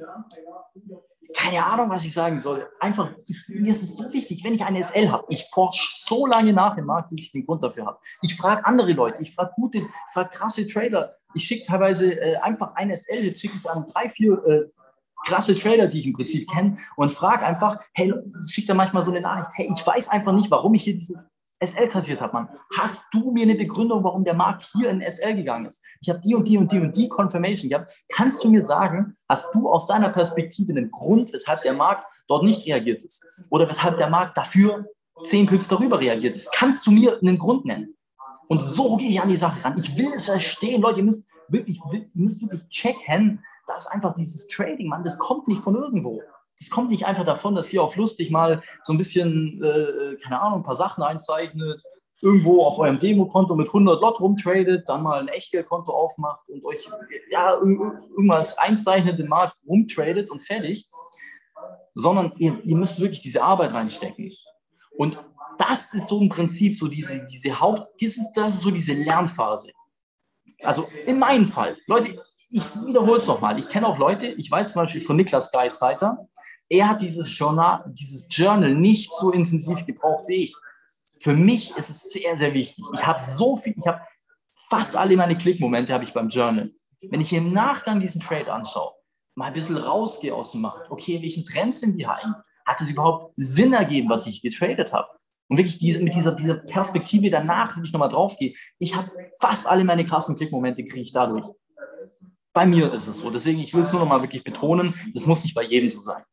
keine Ahnung, was ich sagen soll. Einfach, ich, mir ist es so wichtig, wenn ich eine S L habe, ich forsche so lange nach im Markt, bis ich den Grund dafür habe. Ich frage andere Leute, ich frage gute, ich frage krasse Trader. Ich schicke teilweise äh, einfach ein S L-Hit, schicke ich an drei, vier äh, krasse Trader, die ich im Prinzip kenne und frage einfach, hey, schickt da manchmal so eine Nachricht, hey, ich weiß einfach nicht, warum ich hier diesen S L kassiert habe, Mann. Hast du mir eine Begründung, warum der Markt hier in S L gegangen ist? Ich habe die und die und die und die Confirmation gehabt. Kannst du mir sagen, hast du aus deiner Perspektive einen Grund, weshalb der Markt dort nicht reagiert ist? Oder weshalb der Markt dafür zehn Pips darüber reagiert ist? Kannst du mir einen Grund nennen? Und so gehe ich an die Sache ran. Ich will es verstehen. Leute, ihr müsst wirklich, ihr müsst wirklich checken, das ist einfach dieses Trading, Mann, das kommt nicht von irgendwo. Das kommt nicht einfach davon, dass ihr auf lustig mal so ein bisschen, äh, keine Ahnung, ein paar Sachen einzeichnet, irgendwo auf eurem Demokonto mit hundert Lot rumtradet, dann mal ein Echtgeldkonto aufmacht und euch ja, irgendwas einzeichnet im Markt rumtradet und fertig. Sondern ihr, ihr müsst wirklich diese Arbeit reinstecken. Und das ist so im Prinzip so diese, diese Haupt, dieses, das ist so diese Lernphase. Also in meinem Fall, Leute, ich wiederhole es nochmal. Ich kenne auch Leute, ich weiß zum Beispiel von Niklas Geisreiter, er hat dieses Journal, dieses Journal nicht so intensiv gebraucht wie ich. Für mich ist es sehr, sehr wichtig. Ich habe so viel, ich habe fast alle meine Klickmomente habe ich beim Journal. Wenn ich im Nachgang diesen Trade anschaue, mal ein bisschen rausgehe aus dem Markt, okay, welchen Trend sind wir eigentlich? Hat es überhaupt Sinn ergeben, was ich getradet habe? Und wirklich diese, mit dieser, dieser Perspektive danach, wenn ich nochmal drauf gehe, ich habe fast alle meine krassen Klickmomente, kriege ich dadurch. Bei mir ist es so. Deswegen, ich will es nur nochmal wirklich betonen, das muss nicht bei jedem so sein.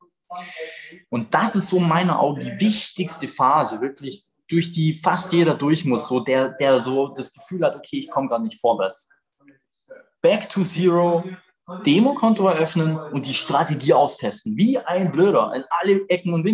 Und das ist so in meinen Augen die wichtigste Phase, wirklich, durch die fast jeder durch muss, so der, der so das Gefühl hat, okay, ich komme gerade nicht vorwärts. Back to Zero, Demokonto eröffnen und die Strategie austesten. Wie ein Blöder in alle Ecken und Winkel.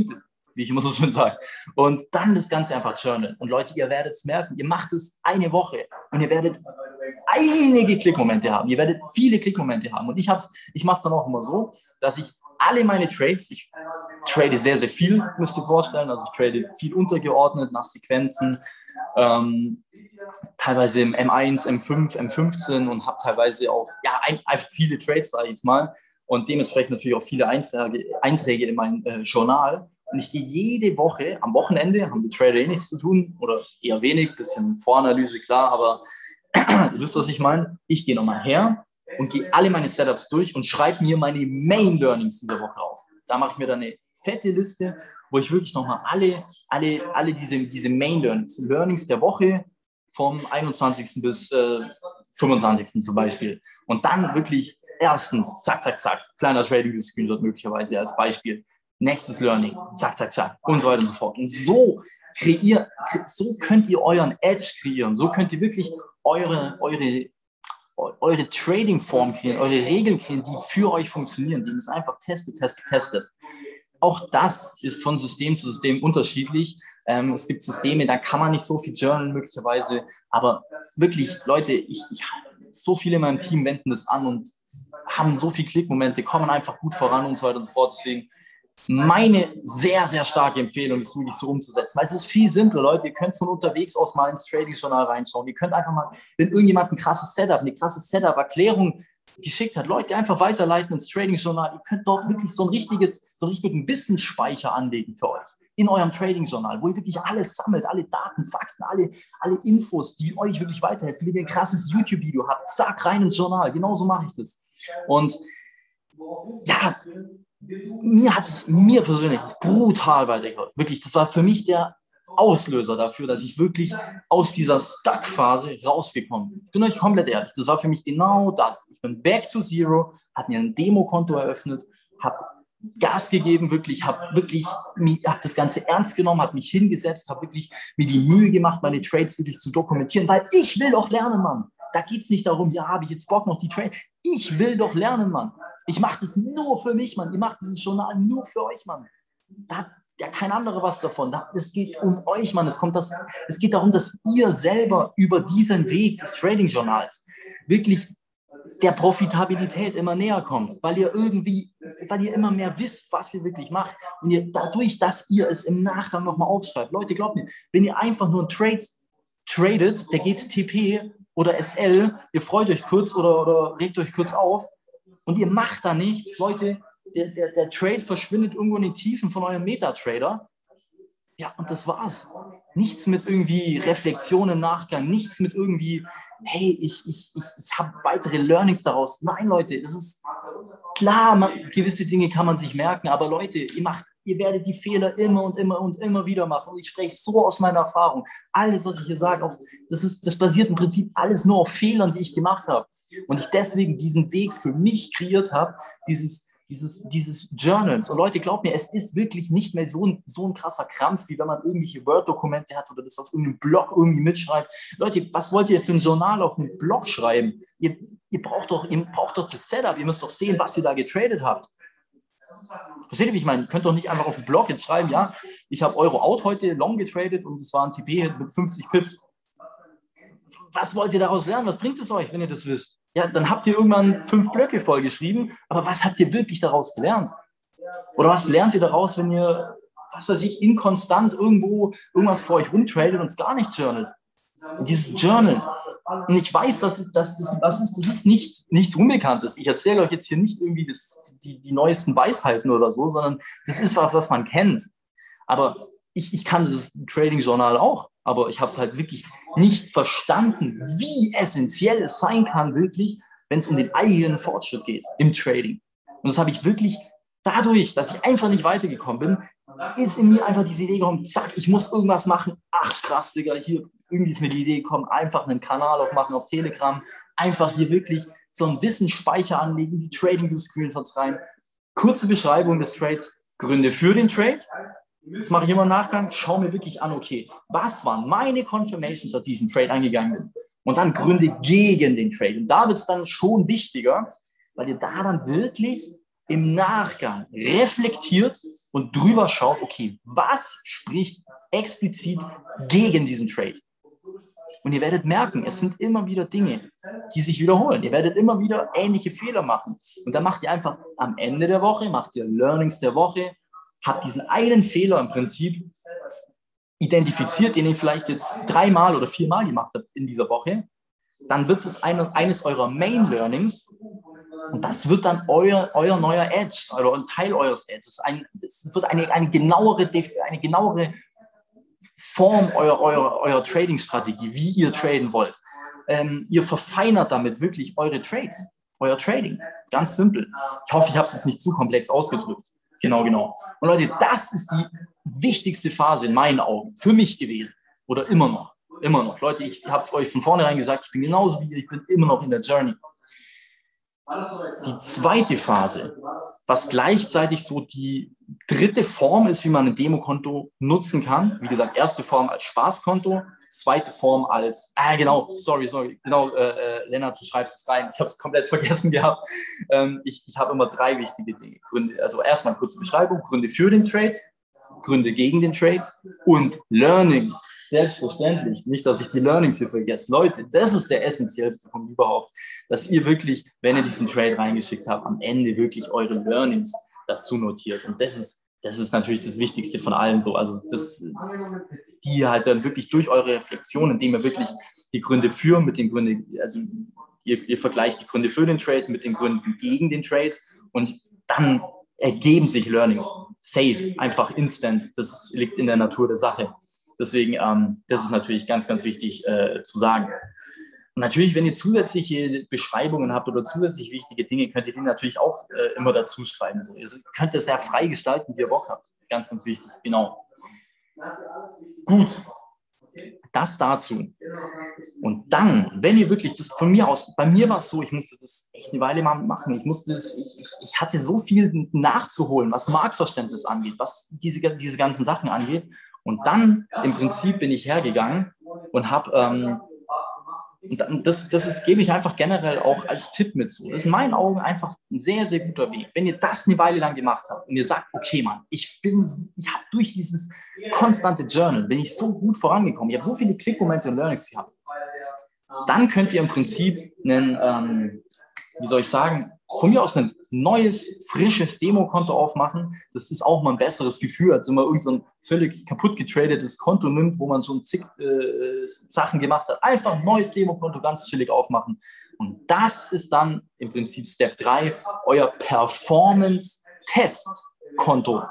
wie ich immer so schön sage. Und dann das Ganze einfach journalen. Und Leute, ihr werdet es merken, ihr macht es eine Woche und ihr werdet einige Klickmomente haben. Ihr werdet viele Klickmomente haben. Und ich, ich mache es dann auch immer so, dass ich alle meine Trades, ich trade sehr, sehr viel, müsst ihr vorstellen. Also ich trade viel untergeordnet nach Sequenzen, ähm, teilweise im M eins, M fünf, M fünfzehn und habe teilweise auch ja, ein, einfach viele Trades, sage ich jetzt mal. Und dementsprechend natürlich auch viele Einträge, Einträge in mein äh, Journal. Und ich gehe jede Woche, am Wochenende, haben die Trader eh nichts zu tun oder eher wenig, bisschen Voranalyse, klar, aber ihr wisst, was ich meine. Ich gehe nochmal her und gehe alle meine Setups durch und schreibe mir meine Main Learnings dieser Woche auf. Da mache ich mir dann eine fette Liste, wo ich wirklich nochmal alle, alle, alle diese, diese Main Learnings, Learnings der Woche vom einundzwanzigsten bis äh, fünfundzwanzigsten zum Beispiel. Und dann wirklich erstens, zack, zack, zack, kleiner Trading Screenshot möglicherweise als Beispiel. Nächstes Learning, zack, zack, zack und so weiter und so fort. Und so kreiert, so könnt ihr euren Edge kreieren. So könnt ihr wirklich eure, eure, eure Trading-Form kreieren, eure Regeln kreieren, die für euch funktionieren, die es einfach testet, testet, testet. Auch das ist von System zu System unterschiedlich. Ähm, es gibt Systeme, da kann man nicht so viel journalen möglicherweise, aber wirklich, Leute, ich, ich so viele in meinem Team wenden das an und haben so viele Klickmomente, kommen einfach gut voran und so weiter und so fort. Deswegen meine sehr, sehr starke Empfehlung ist wirklich so umzusetzen, weil es ist viel simpler, Leute. Ihr könnt von unterwegs aus mal ins Trading-Journal reinschauen. Ihr könnt einfach mal, wenn irgendjemand ein krasses Setup, eine krasse Setup-Erklärung geschickt hat, Leute einfach weiterleiten ins Trading-Journal. Ihr könnt dort wirklich so ein richtiges, so einen richtigen Wissensspeicher anlegen für euch in eurem Trading-Journal, wo ihr wirklich alles sammelt, alle Daten, Fakten, alle, alle Infos, die euch wirklich weiterhelfen. Wenn ihr ein krasses YouTube-Video habt, zack, rein ins Journal. Genauso mache ich das. Und ja, mir hat es, mir persönlich, brutal weitergeholfen. Wirklich, das war für mich der Auslöser dafür, dass ich wirklich aus dieser Stuck-Phase rausgekommen bin. Ich bin euch komplett ehrlich, das war für mich genau das. Ich bin back to zero, habe mir ein Demokonto eröffnet, habe Gas gegeben, wirklich, habe wirklich, habe das Ganze ernst genommen, habe mich hingesetzt, habe wirklich mir die Mühe gemacht, meine Trades wirklich zu dokumentieren, weil ich will doch lernen, Mann. Da geht es nicht darum, ja, habe ich jetzt Bock noch die Trades. Ich will doch lernen, Mann. Ich mache das nur für mich, Mann. Ihr macht dieses Journal nur für euch, Mann. Da hat ja kein anderer was davon. Es geht um euch, Mann. Es, kommt das, es geht darum, dass ihr selber über diesen Weg des Trading-Journals wirklich der Profitabilität immer näher kommt, weil ihr irgendwie, weil ihr immer mehr wisst, was ihr wirklich macht und ihr dadurch, dass ihr es im Nachgang nochmal aufschreibt. Leute, glaubt mir, wenn ihr einfach nur einen Trade tradet, der geht T P oder S L, ihr freut euch kurz oder, oder regt euch kurz auf und ihr macht da nichts, Leute, der, der, der Trade verschwindet irgendwo in den Tiefen von eurem Metatrader. Ja, und das war's. Nichts mit irgendwie Reflexion im Nachgang, nichts mit irgendwie, hey, ich, ich, ich, ich habe weitere Learnings daraus. Nein, Leute, das ist klar, man, gewisse Dinge kann man sich merken, aber Leute, ihr macht, ihr werdet die Fehler immer und immer und immer wieder machen. Und ich spreche so aus meiner Erfahrung. Alles, was ich hier sage, auch, das, ist, das basiert im Prinzip alles nur auf Fehlern, die ich gemacht habe. Und ich deswegen diesen Weg für mich kreiert habe, dieses Dieses, dieses Journals. Und Leute, glaubt mir, es ist wirklich nicht mehr so ein, so ein krasser Krampf, wie wenn man irgendwelche Word-Dokumente hat oder das auf irgendeinem Blog irgendwie mitschreibt. Leute, was wollt ihr für ein Journal auf einem Blog schreiben? Ihr, ihr, braucht doch, ihr braucht doch das Setup, ihr müsst doch sehen, was ihr da getradet habt. Versteht ihr, wie ich meine? Ihr könnt doch nicht einfach auf dem Blog jetzt schreiben, ja, ich habe Euro-Out heute long getradet und es war ein T P mit fünfzig Pips. Was wollt ihr daraus lernen? Was bringt es euch, wenn ihr das wisst? Ja, dann habt ihr irgendwann fünf Blöcke vollgeschrieben, aber was habt ihr wirklich daraus gelernt? Oder was lernt ihr daraus, wenn ihr, was weiß ich, inkonstant irgendwo irgendwas vor euch rumtradet und es gar nicht journalt? Und dieses Journal. Und ich weiß, dass das, das, das, ist, das ist nicht, nichts Unbekanntes. Ich erzähle euch jetzt hier nicht irgendwie das, die, die neuesten Weisheiten oder so, sondern das ist was, was man kennt. Aber ich, ich kann das Trading-Journal auch, aber ich habe es halt wirklich nicht verstanden, wie essentiell es sein kann, wirklich, wenn es um den eigenen Fortschritt geht im Trading. Und das habe ich wirklich dadurch, dass ich einfach nicht weitergekommen bin, ist in mir einfach diese Idee gekommen, zack, ich muss irgendwas machen. Ach krass, Digga, hier irgendwie ist mir die Idee gekommen, einfach einen Kanal aufmachen auf Telegram, einfach hier wirklich so einen Wissensspeicher anlegen, die Trading-View-Screenshots rein, kurze Beschreibung des Trades, Gründe für den Trade. Das mache ich immer im Nachgang, schau mir wirklich an, okay, was waren meine Confirmations, dass ich diesen Trade eingegangen bin? Und dann Gründe gegen den Trade. Und da wird es dann schon wichtiger, weil ihr da dann wirklich im Nachgang reflektiert und drüber schaut, okay, was spricht explizit gegen diesen Trade? Und ihr werdet merken, es sind immer wieder Dinge, die sich wiederholen. Ihr werdet immer wieder ähnliche Fehler machen. Und dann macht ihr einfach am Ende der Woche, macht ihr Learnings der Woche, habt diesen einen Fehler im Prinzip identifiziert, den ihr vielleicht jetzt dreimal oder viermal gemacht habt in dieser Woche. Dann wird es eine, eines eurer Main Learnings und das wird dann euer, euer neuer Edge oder ein Teil eures Edges. Ein, es wird eine, eine genauere, eine genauere Form eurer, eurer, eurer Trading-Strategie, wie ihr traden wollt. Ähm, ihr verfeinert damit wirklich eure Trades, euer Trading. Ganz simpel. Ich hoffe, ich habe es jetzt nicht zu komplex ausgedrückt. Genau, genau. Und Leute, das ist die wichtigste Phase in meinen Augen für mich gewesen. Oder immer noch. Immer noch. Leute, ich habe euch von vornherein gesagt, ich bin genauso wie ihr, ich bin immer noch in der Journey. Die zweite Phase, was gleichzeitig so die dritte Form ist, wie man ein Demokonto nutzen kann. Wie gesagt, erste Form als Spaßkonto, zweite Form als, ah genau, sorry, sorry, genau, äh, äh, Lennart, du schreibst es rein, ich habe es komplett vergessen gehabt. Ähm, ich ich habe immer drei wichtige Dinge. Gründe, also erstmal kurze Beschreibung, Gründe für den Trade, Gründe gegen den Trade und Learnings. Selbstverständlich, nicht, dass ich die Learnings hier vergesse. Leute, das ist der essentiellste Punkt überhaupt, dass ihr wirklich, wenn ihr diesen Trade reingeschickt habt, am Ende wirklich eure Learnings dazu notiert. Und das ist, das ist natürlich das Wichtigste von allen so. Also das, die ihr halt dann wirklich durch eure Reflexion, indem ihr wirklich die Gründe für mit den Gründen, also ihr, ihr vergleicht die Gründe für den Trade mit den Gründen gegen den Trade und dann ergeben sich Learnings. Safe, einfach instant. Das liegt in der Natur der Sache. Deswegen, ähm, das ist natürlich ganz, ganz wichtig äh, zu sagen. Und natürlich, wenn ihr zusätzliche Beschreibungen habt oder zusätzlich wichtige Dinge, könnt ihr die natürlich auch äh, immer dazu schreiben. So. Ihr könnt es sehr frei gestalten, wie ihr Bock habt. Ganz, ganz wichtig, genau. Gut, das dazu. Und dann, wenn ihr wirklich, das von mir aus, bei mir war es so, ich musste das echt eine Weile mal machen. Ich musste das, ich, ich, ich hatte so viel nachzuholen, was Marktverständnis angeht, was diese, diese ganzen Sachen angeht. Und dann im Prinzip bin ich hergegangen und habe, ähm, und das, das ist, gebe ich einfach generell auch als Tipp mit so. Das ist in meinen Augen einfach ein sehr, sehr guter Weg. Wenn ihr das eine Weile lang gemacht habt und ihr sagt, okay, Mann, ich bin, ich habe durch dieses konstante Journal, bin ich so gut vorangekommen, ich habe so viele Klickmomente und Learnings gehabt, dann könnt ihr im Prinzip einen, ähm, wie soll ich sagen, von mir aus ein neues, frisches Demokonto aufmachen. Das ist auch mal ein besseres Gefühl, als wenn man irgend so ein völlig kaputt getradetes Konto nimmt, wo man schon zig äh, Sachen gemacht hat. Einfach ein neues Demokonto ganz chillig aufmachen. Und das ist dann im Prinzip Step drei, euer Performance-Test-Konto.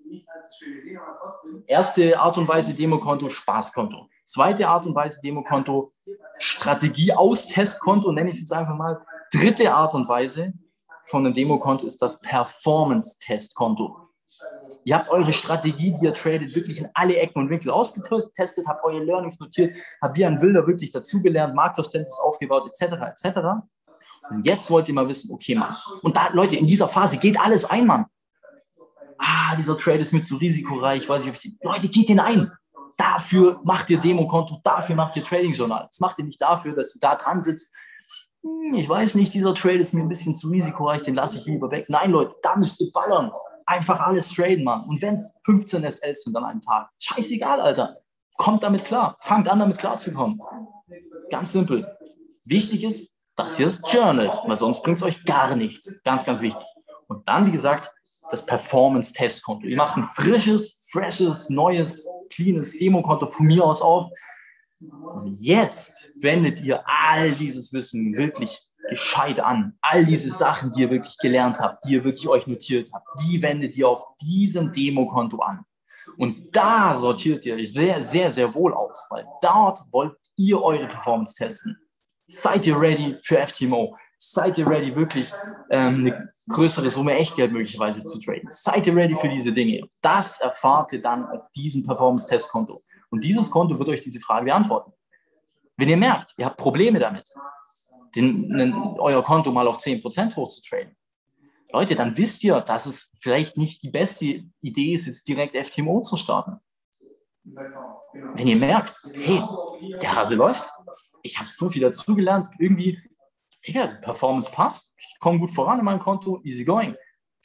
Erste Art und Weise Demokonto, Spaßkonto. Zweite Art und Weise Demokonto, Strategie-Aus-Testkonto, nenne ich es jetzt einfach mal. Dritte Art und Weise von einem Demokonto ist das Performance-Test-Konto. Ihr habt eure Strategie, die ihr tradet, wirklich in alle Ecken und Winkel ausgetestet, habt eure Learnings notiert, habt wie ein Wilder wirklich dazugelernt, Marktverständnis aufgebaut, et cetera, et cetera. Und jetzt wollt ihr mal wissen, okay, Mann. Und da, Leute, in dieser Phase geht alles ein, Mann. Ah, dieser Trade ist mir zu risikoreich, weiß ich, ob ich den... Leute, geht den ein. Dafür macht ihr Demokonto, dafür macht ihr Trading-Journal. Das macht ihr nicht dafür, dass ihr da dran sitzt. Ich weiß nicht, dieser Trade ist mir ein bisschen zu risikoreich, den lasse ich lieber weg. Nein, Leute, da müsst ihr ballern. Einfach alles traden, Mann. Und wenn es fünfzehn S Ls sind an einem Tag, scheißegal, Alter. Kommt damit klar. Fangt an, damit klarzukommen. Ganz simpel. Wichtig ist, dass ihr es journalt, weil sonst bringt es euch gar nichts. Ganz, ganz wichtig. Und dann, wie gesagt, das Performance-Test-Konto. Ihr macht ein frisches, freshes, neues, cleanes Demokonto von mir aus auf. Und jetzt wendet ihr all dieses Wissen wirklich gescheit an. All diese Sachen, die ihr wirklich gelernt habt, die ihr wirklich euch notiert habt, die wendet ihr auf diesem Demokonto an. Und da sortiert ihr euch sehr, sehr, sehr wohl aus, weil dort wollt ihr eure Performance testen. Seid ihr ready für F T M O? Seid ihr ready, wirklich ähm, eine größere Summe Echtgeld möglicherweise zu traden? Seid ihr ready für diese Dinge? Das erfahrt ihr dann auf diesem Performance-Test-Konto. Und dieses Konto wird euch diese Frage beantworten. Wenn ihr merkt, ihr habt Probleme damit, den, den, euer Konto mal auf zehn Prozent hochzutraden, Leute, dann wisst ihr, dass es vielleicht nicht die beste Idee ist, jetzt direkt F T M O zu starten. Wenn ihr merkt, hey, der Hase läuft, ich habe so viel dazugelernt, irgendwie, Digga, Performance passt, ich komme gut voran in meinem Konto, easy going.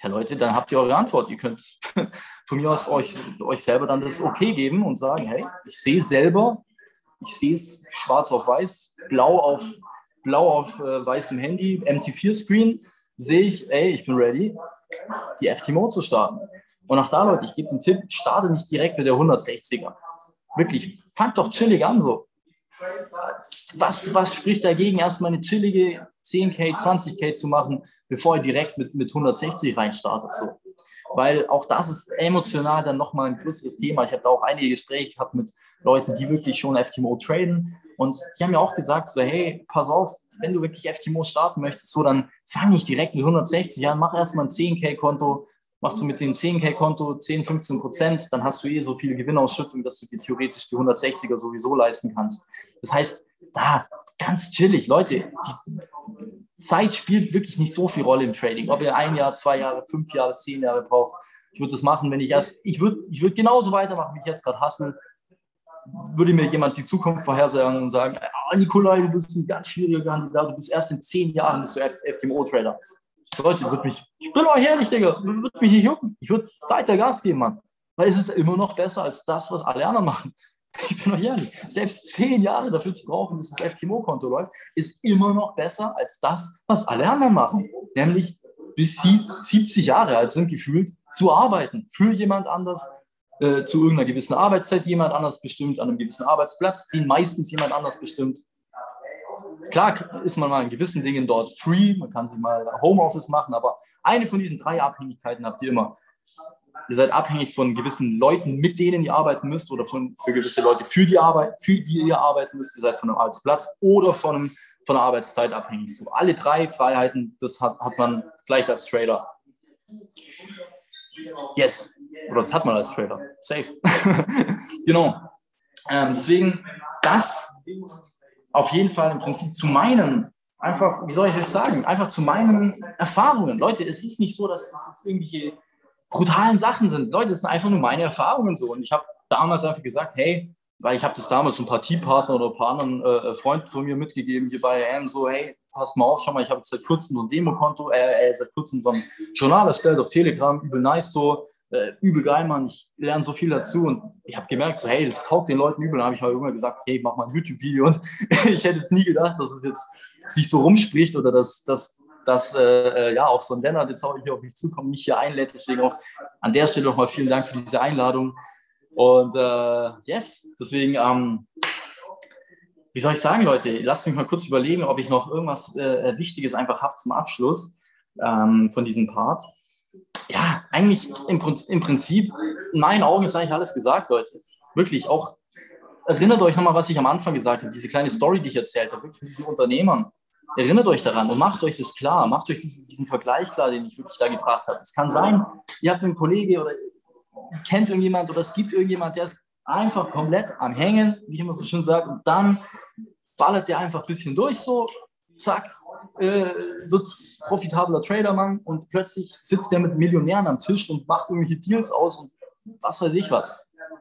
Ja, Leute, dann habt ihr eure Antwort. Ihr könnt von mir aus euch, euch selber dann das Okay geben und sagen, hey, ich sehe selber, ich sehe es schwarz auf weiß, blau auf, blau auf äh, weißem Handy, M T vier Screen, sehe ich, ey, ich bin ready, die F T Mode zu starten. Und auch da, Leute, ich gebe den Tipp, starte nicht direkt mit der hundertsechziger. Wirklich, fangt doch chillig an so. Was, was spricht dagegen, erstmal eine chillige zehn K, zwanzig K zu machen, bevor ihr direkt mit, mit hundertsechzig reinstartet? So. Weil auch das ist emotional dann nochmal ein größeres Thema. Ich habe da auch einige Gespräche gehabt mit Leuten, die wirklich schon F T M O traden. Und die haben mir auch gesagt, so hey, pass auf, wenn du wirklich F T M O starten möchtest, so dann fang nicht direkt mit hundertsechzig an, mach erstmal ein zehn K Konto. Machst du mit dem zehn K Konto zehn, fünfzehn Prozent, dann hast du eh so viele Gewinnausschüttung, dass du dir theoretisch die hundertsechziger sowieso leisten kannst. Das heißt, da ganz chillig, Leute, die Zeit spielt wirklich nicht so viel Rolle im Trading. Ob ihr ein Jahr, zwei Jahre, fünf Jahre, zehn Jahre braucht. Ich würde das machen, wenn ich erst, ich würde ich würd genauso weitermachen, wie ich jetzt gerade hustle. Würde mir jemand die Zukunft vorhersagen und sagen, ah, Nikolai, du bist ein ganz schwieriger Kandidat, du bist erst in zehn Jahren bist du F T M O-Trader. Leute, wird mich, ich bin euch ehrlich, Digga, würde mich nicht jucken. Ich würde weiter Gas geben, Mann. Weil es ist immer noch besser als das, was alle anderen machen. Ich bin euch ehrlich. Selbst zehn Jahre dafür zu brauchen, bis das F T M O-Konto läuft, ist immer noch besser als das, was alle anderen machen. Nämlich bis sie siebzig Jahre alt sind, gefühlt, zu arbeiten. Für jemand anders, äh, zu irgendeiner gewissen Arbeitszeit, jemand anders bestimmt, an einem gewissen Arbeitsplatz, den meistens jemand anders bestimmt. Klar ist man mal in gewissen Dingen dort free, man kann sich mal Homeoffice machen, aber eine von diesen drei Abhängigkeiten habt ihr immer. Ihr seid abhängig von gewissen Leuten, mit denen ihr arbeiten müsst, oder von, für gewisse Leute, für die Arbeit, für die ihr arbeiten müsst. Ihr seid von einem Arbeitsplatz oder von, einem, von einer Arbeitszeit abhängig. So, alle drei Freiheiten, das hat, hat man vielleicht als Trader. Yes. Oder das hat man als Trader. Safe. Genau. Ähm, deswegen, das auf jeden Fall im Prinzip zu meinen, einfach, wie soll ich euch sagen, einfach zu meinen Erfahrungen. Leute, es ist nicht so, dass das jetzt irgendwelche brutalen Sachen sind. Leute, das sind einfach nur meine Erfahrungen so. Und ich habe damals einfach gesagt, hey, weil ich habe das damals ein paar Teampartner oder ein paar anderen äh, Freunden von mir mitgegeben, hier bei A M, so, hey, pass mal auf, schau mal, ich habe jetzt seit kurzem so ein Demokonto, äh, äh, seit kurzem so ein Journal erstellt auf Telegram, übel nice so, äh, übel geil, Mann, ich lerne so viel dazu und ich habe gemerkt, so, hey, das taugt den Leuten übel. Dann habe ich halt irgendwann gesagt, hey, mach mal ein YouTube-Video und ich hätte jetzt nie gedacht, dass es jetzt sich so rumspricht oder dass, dass, dass äh, ja auch so ein Lennart jetzt auch hier auf mich zukommt, mich hier einlädt. Deswegen auch an der Stelle nochmal vielen Dank für diese Einladung. Und äh, yes, deswegen, ähm, wie soll ich sagen, Leute, lasst mich mal kurz überlegen, ob ich noch irgendwas äh, Wichtiges einfach habe zum Abschluss ähm, von diesem Part. Ja, eigentlich im, im Prinzip, in meinen Augen ist eigentlich alles gesagt, Leute. Wirklich, auch erinnert euch nochmal, was ich am Anfang gesagt habe, diese kleine Story, die ich erzählt habe, wirklich mit diesen Unternehmern. Erinnert euch daran und macht euch das klar, macht euch diesen, diesen Vergleich klar, den ich wirklich da gebracht habe. Es kann sein, ihr habt einen Kollege oder kennt irgendjemand oder es gibt irgendjemand, der ist einfach komplett am Hängen, wie ich immer so schön sage, und dann ballert der einfach ein bisschen durch, so, zack, äh, wird profitabler Tradermann und plötzlich sitzt der mit Millionären am Tisch und macht irgendwelche Deals aus und was weiß ich was.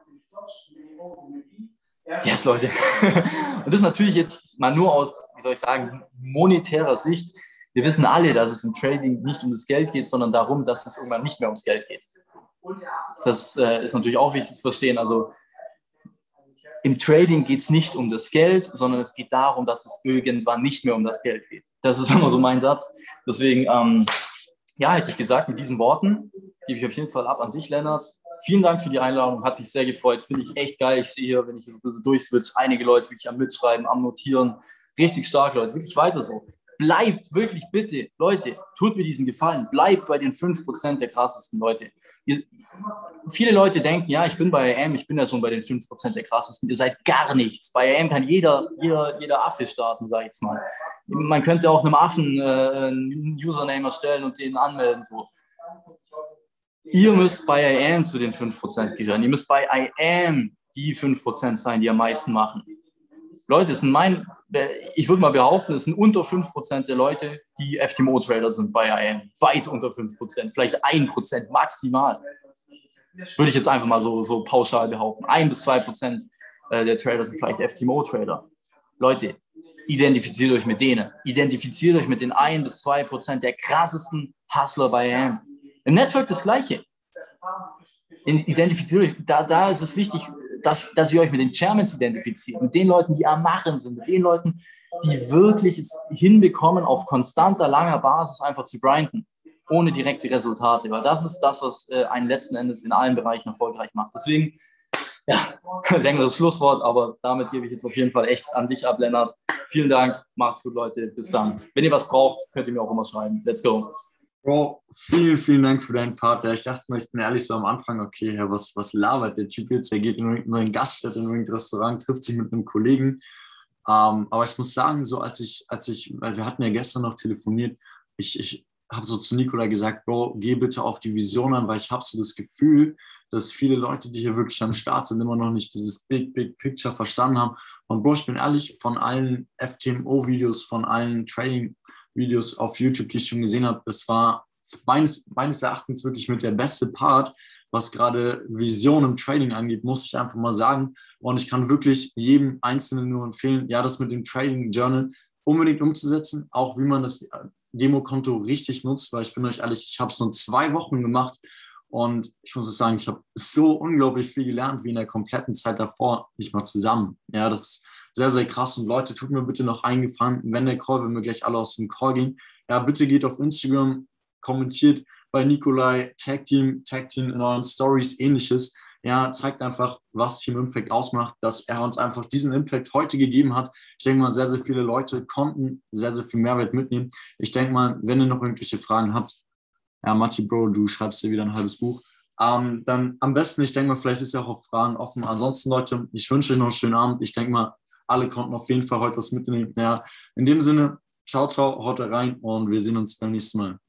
Yes, Leute. Und das ist natürlich jetzt mal nur aus, wie soll ich sagen, monetärer Sicht. Wir wissen alle, dass es im Trading nicht um das Geld geht, sondern darum, dass es irgendwann nicht mehr ums Geld geht. Das äh, ist natürlich auch wichtig zu verstehen. Also im Trading geht es nicht um das Geld, sondern es geht darum, dass es irgendwann nicht mehr um das Geld geht. Das ist immer so mein Satz. Deswegen, ähm, ja, hätte ich gesagt, mit diesen Worten gebe ich auf jeden Fall ab an dich, Lennart. Vielen Dank für die Einladung, hat mich sehr gefreut, finde ich echt geil. Ich sehe hier, wenn ich ein bisschen durchswitch, einige Leute wirklich am Mitschreiben, am Notieren. Richtig stark, Leute, wirklich weiter so. Bleibt wirklich bitte, Leute, tut mir diesen Gefallen, bleibt bei den fünf Prozent der krassesten Leute. Ihr, viele Leute denken, ja, ich bin bei A M, ich bin ja schon bei den fünf Prozent der krassesten. Ihr seid gar nichts. Bei A M kann jeder, jeder, jeder Affe starten, sag ich jetzt mal. Man könnte auch einem Affen äh, einen Username erstellen und den anmelden, so. Ihr müsst bei I A M zu den fünf Prozent gehören. Ihr müsst bei I A M die fünf Prozent sein, die am meisten machen. Leute, es sind mein, ich würde mal behaupten, es sind unter fünf Prozent der Leute, die F T M O-Trader sind bei I A M. Weit unter fünf Prozent, vielleicht ein Prozent maximal. Würde ich jetzt einfach mal so, so pauschal behaupten. ein bis zwei Prozent der Trader sind vielleicht F T M O-Trader. Leute, identifiziert euch mit denen. Identifiziert euch mit den ein bis zwei Prozent der krassesten Hustler bei I A M. Im Network das Gleiche. Identifiziert, da, da ist es wichtig, dass, dass ihr euch mit den Chairmans identifiziert, mit den Leuten, die am Machen sind, mit den Leuten, die wirklich es hinbekommen, auf konstanter, langer Basis einfach zu grinden, ohne direkte Resultate, weil das ist das, was äh, einen letzten Endes in allen Bereichen erfolgreich macht. Deswegen, ja, längeres Schlusswort, aber damit gebe ich jetzt auf jeden Fall echt an dich ab, Lennart. Vielen Dank, macht's gut, Leute, bis dann. Wenn ihr was braucht, könnt ihr mir auch immer schreiben. Let's go. Bro, vielen, vielen Dank für deinen Part. Ja, ich dachte mir, ich bin ehrlich so am Anfang, okay, ja, was, was labert der Typ jetzt? Er geht in irgendeine Gaststätte, in irgendein Restaurant, trifft sich mit einem Kollegen. Ähm, aber ich muss sagen, so als ich, als ich, weil wir hatten ja gestern noch telefoniert, ich, ich habe so zu Nikola gesagt, Bro, geh bitte auf die Vision an, weil ich habe so das Gefühl, dass viele Leute, die hier wirklich am Start sind, immer noch nicht dieses Big, Big Picture verstanden haben. Und Bro, ich bin ehrlich, von allen F T M O-Videos, von allen Trading Videos auf YouTube, die ich schon gesehen habe, das war meines, meines Erachtens wirklich mit der beste Part, was gerade Vision im Trading angeht, muss ich einfach mal sagen. Und ich kann wirklich jedem Einzelnen nur empfehlen, ja, das mit dem Trading Journal unbedingt umzusetzen, auch wie man das Demokonto richtig nutzt, weil ich bin euch ehrlich, ich habe es nur zwei Wochen gemacht und ich muss sagen, ich habe so unglaublich viel gelernt, wie in der kompletten Zeit davor nicht mal zusammen. Ja, das ist sehr, sehr krass. Und Leute, tut mir bitte noch einen Gefallen, wenn der Call, wenn wir gleich alle aus dem Call gehen, ja, bitte geht auf Instagram, kommentiert bei Nikolai, Tag Team, Tag Team in euren Stories, ähnliches. Ja, zeigt einfach, was Team Impact ausmacht, dass er uns einfach diesen Impact heute gegeben hat. Ich denke mal, sehr, sehr viele Leute konnten sehr, sehr viel Mehrwert mitnehmen. Ich denke mal, wenn ihr noch irgendwelche Fragen habt, ja, Matti, Bro, du schreibst dir wieder ein halbes Buch. Ähm, dann am besten, ich denke mal, vielleicht ist ja auch auf Fragen offen. Ansonsten, Leute, ich wünsche euch noch einen schönen Abend. Ich denke mal, alle konnten auf jeden Fall heute was mitnehmen. Ja, in dem Sinne, ciao, ciao, haut rein und wir sehen uns beim nächsten Mal.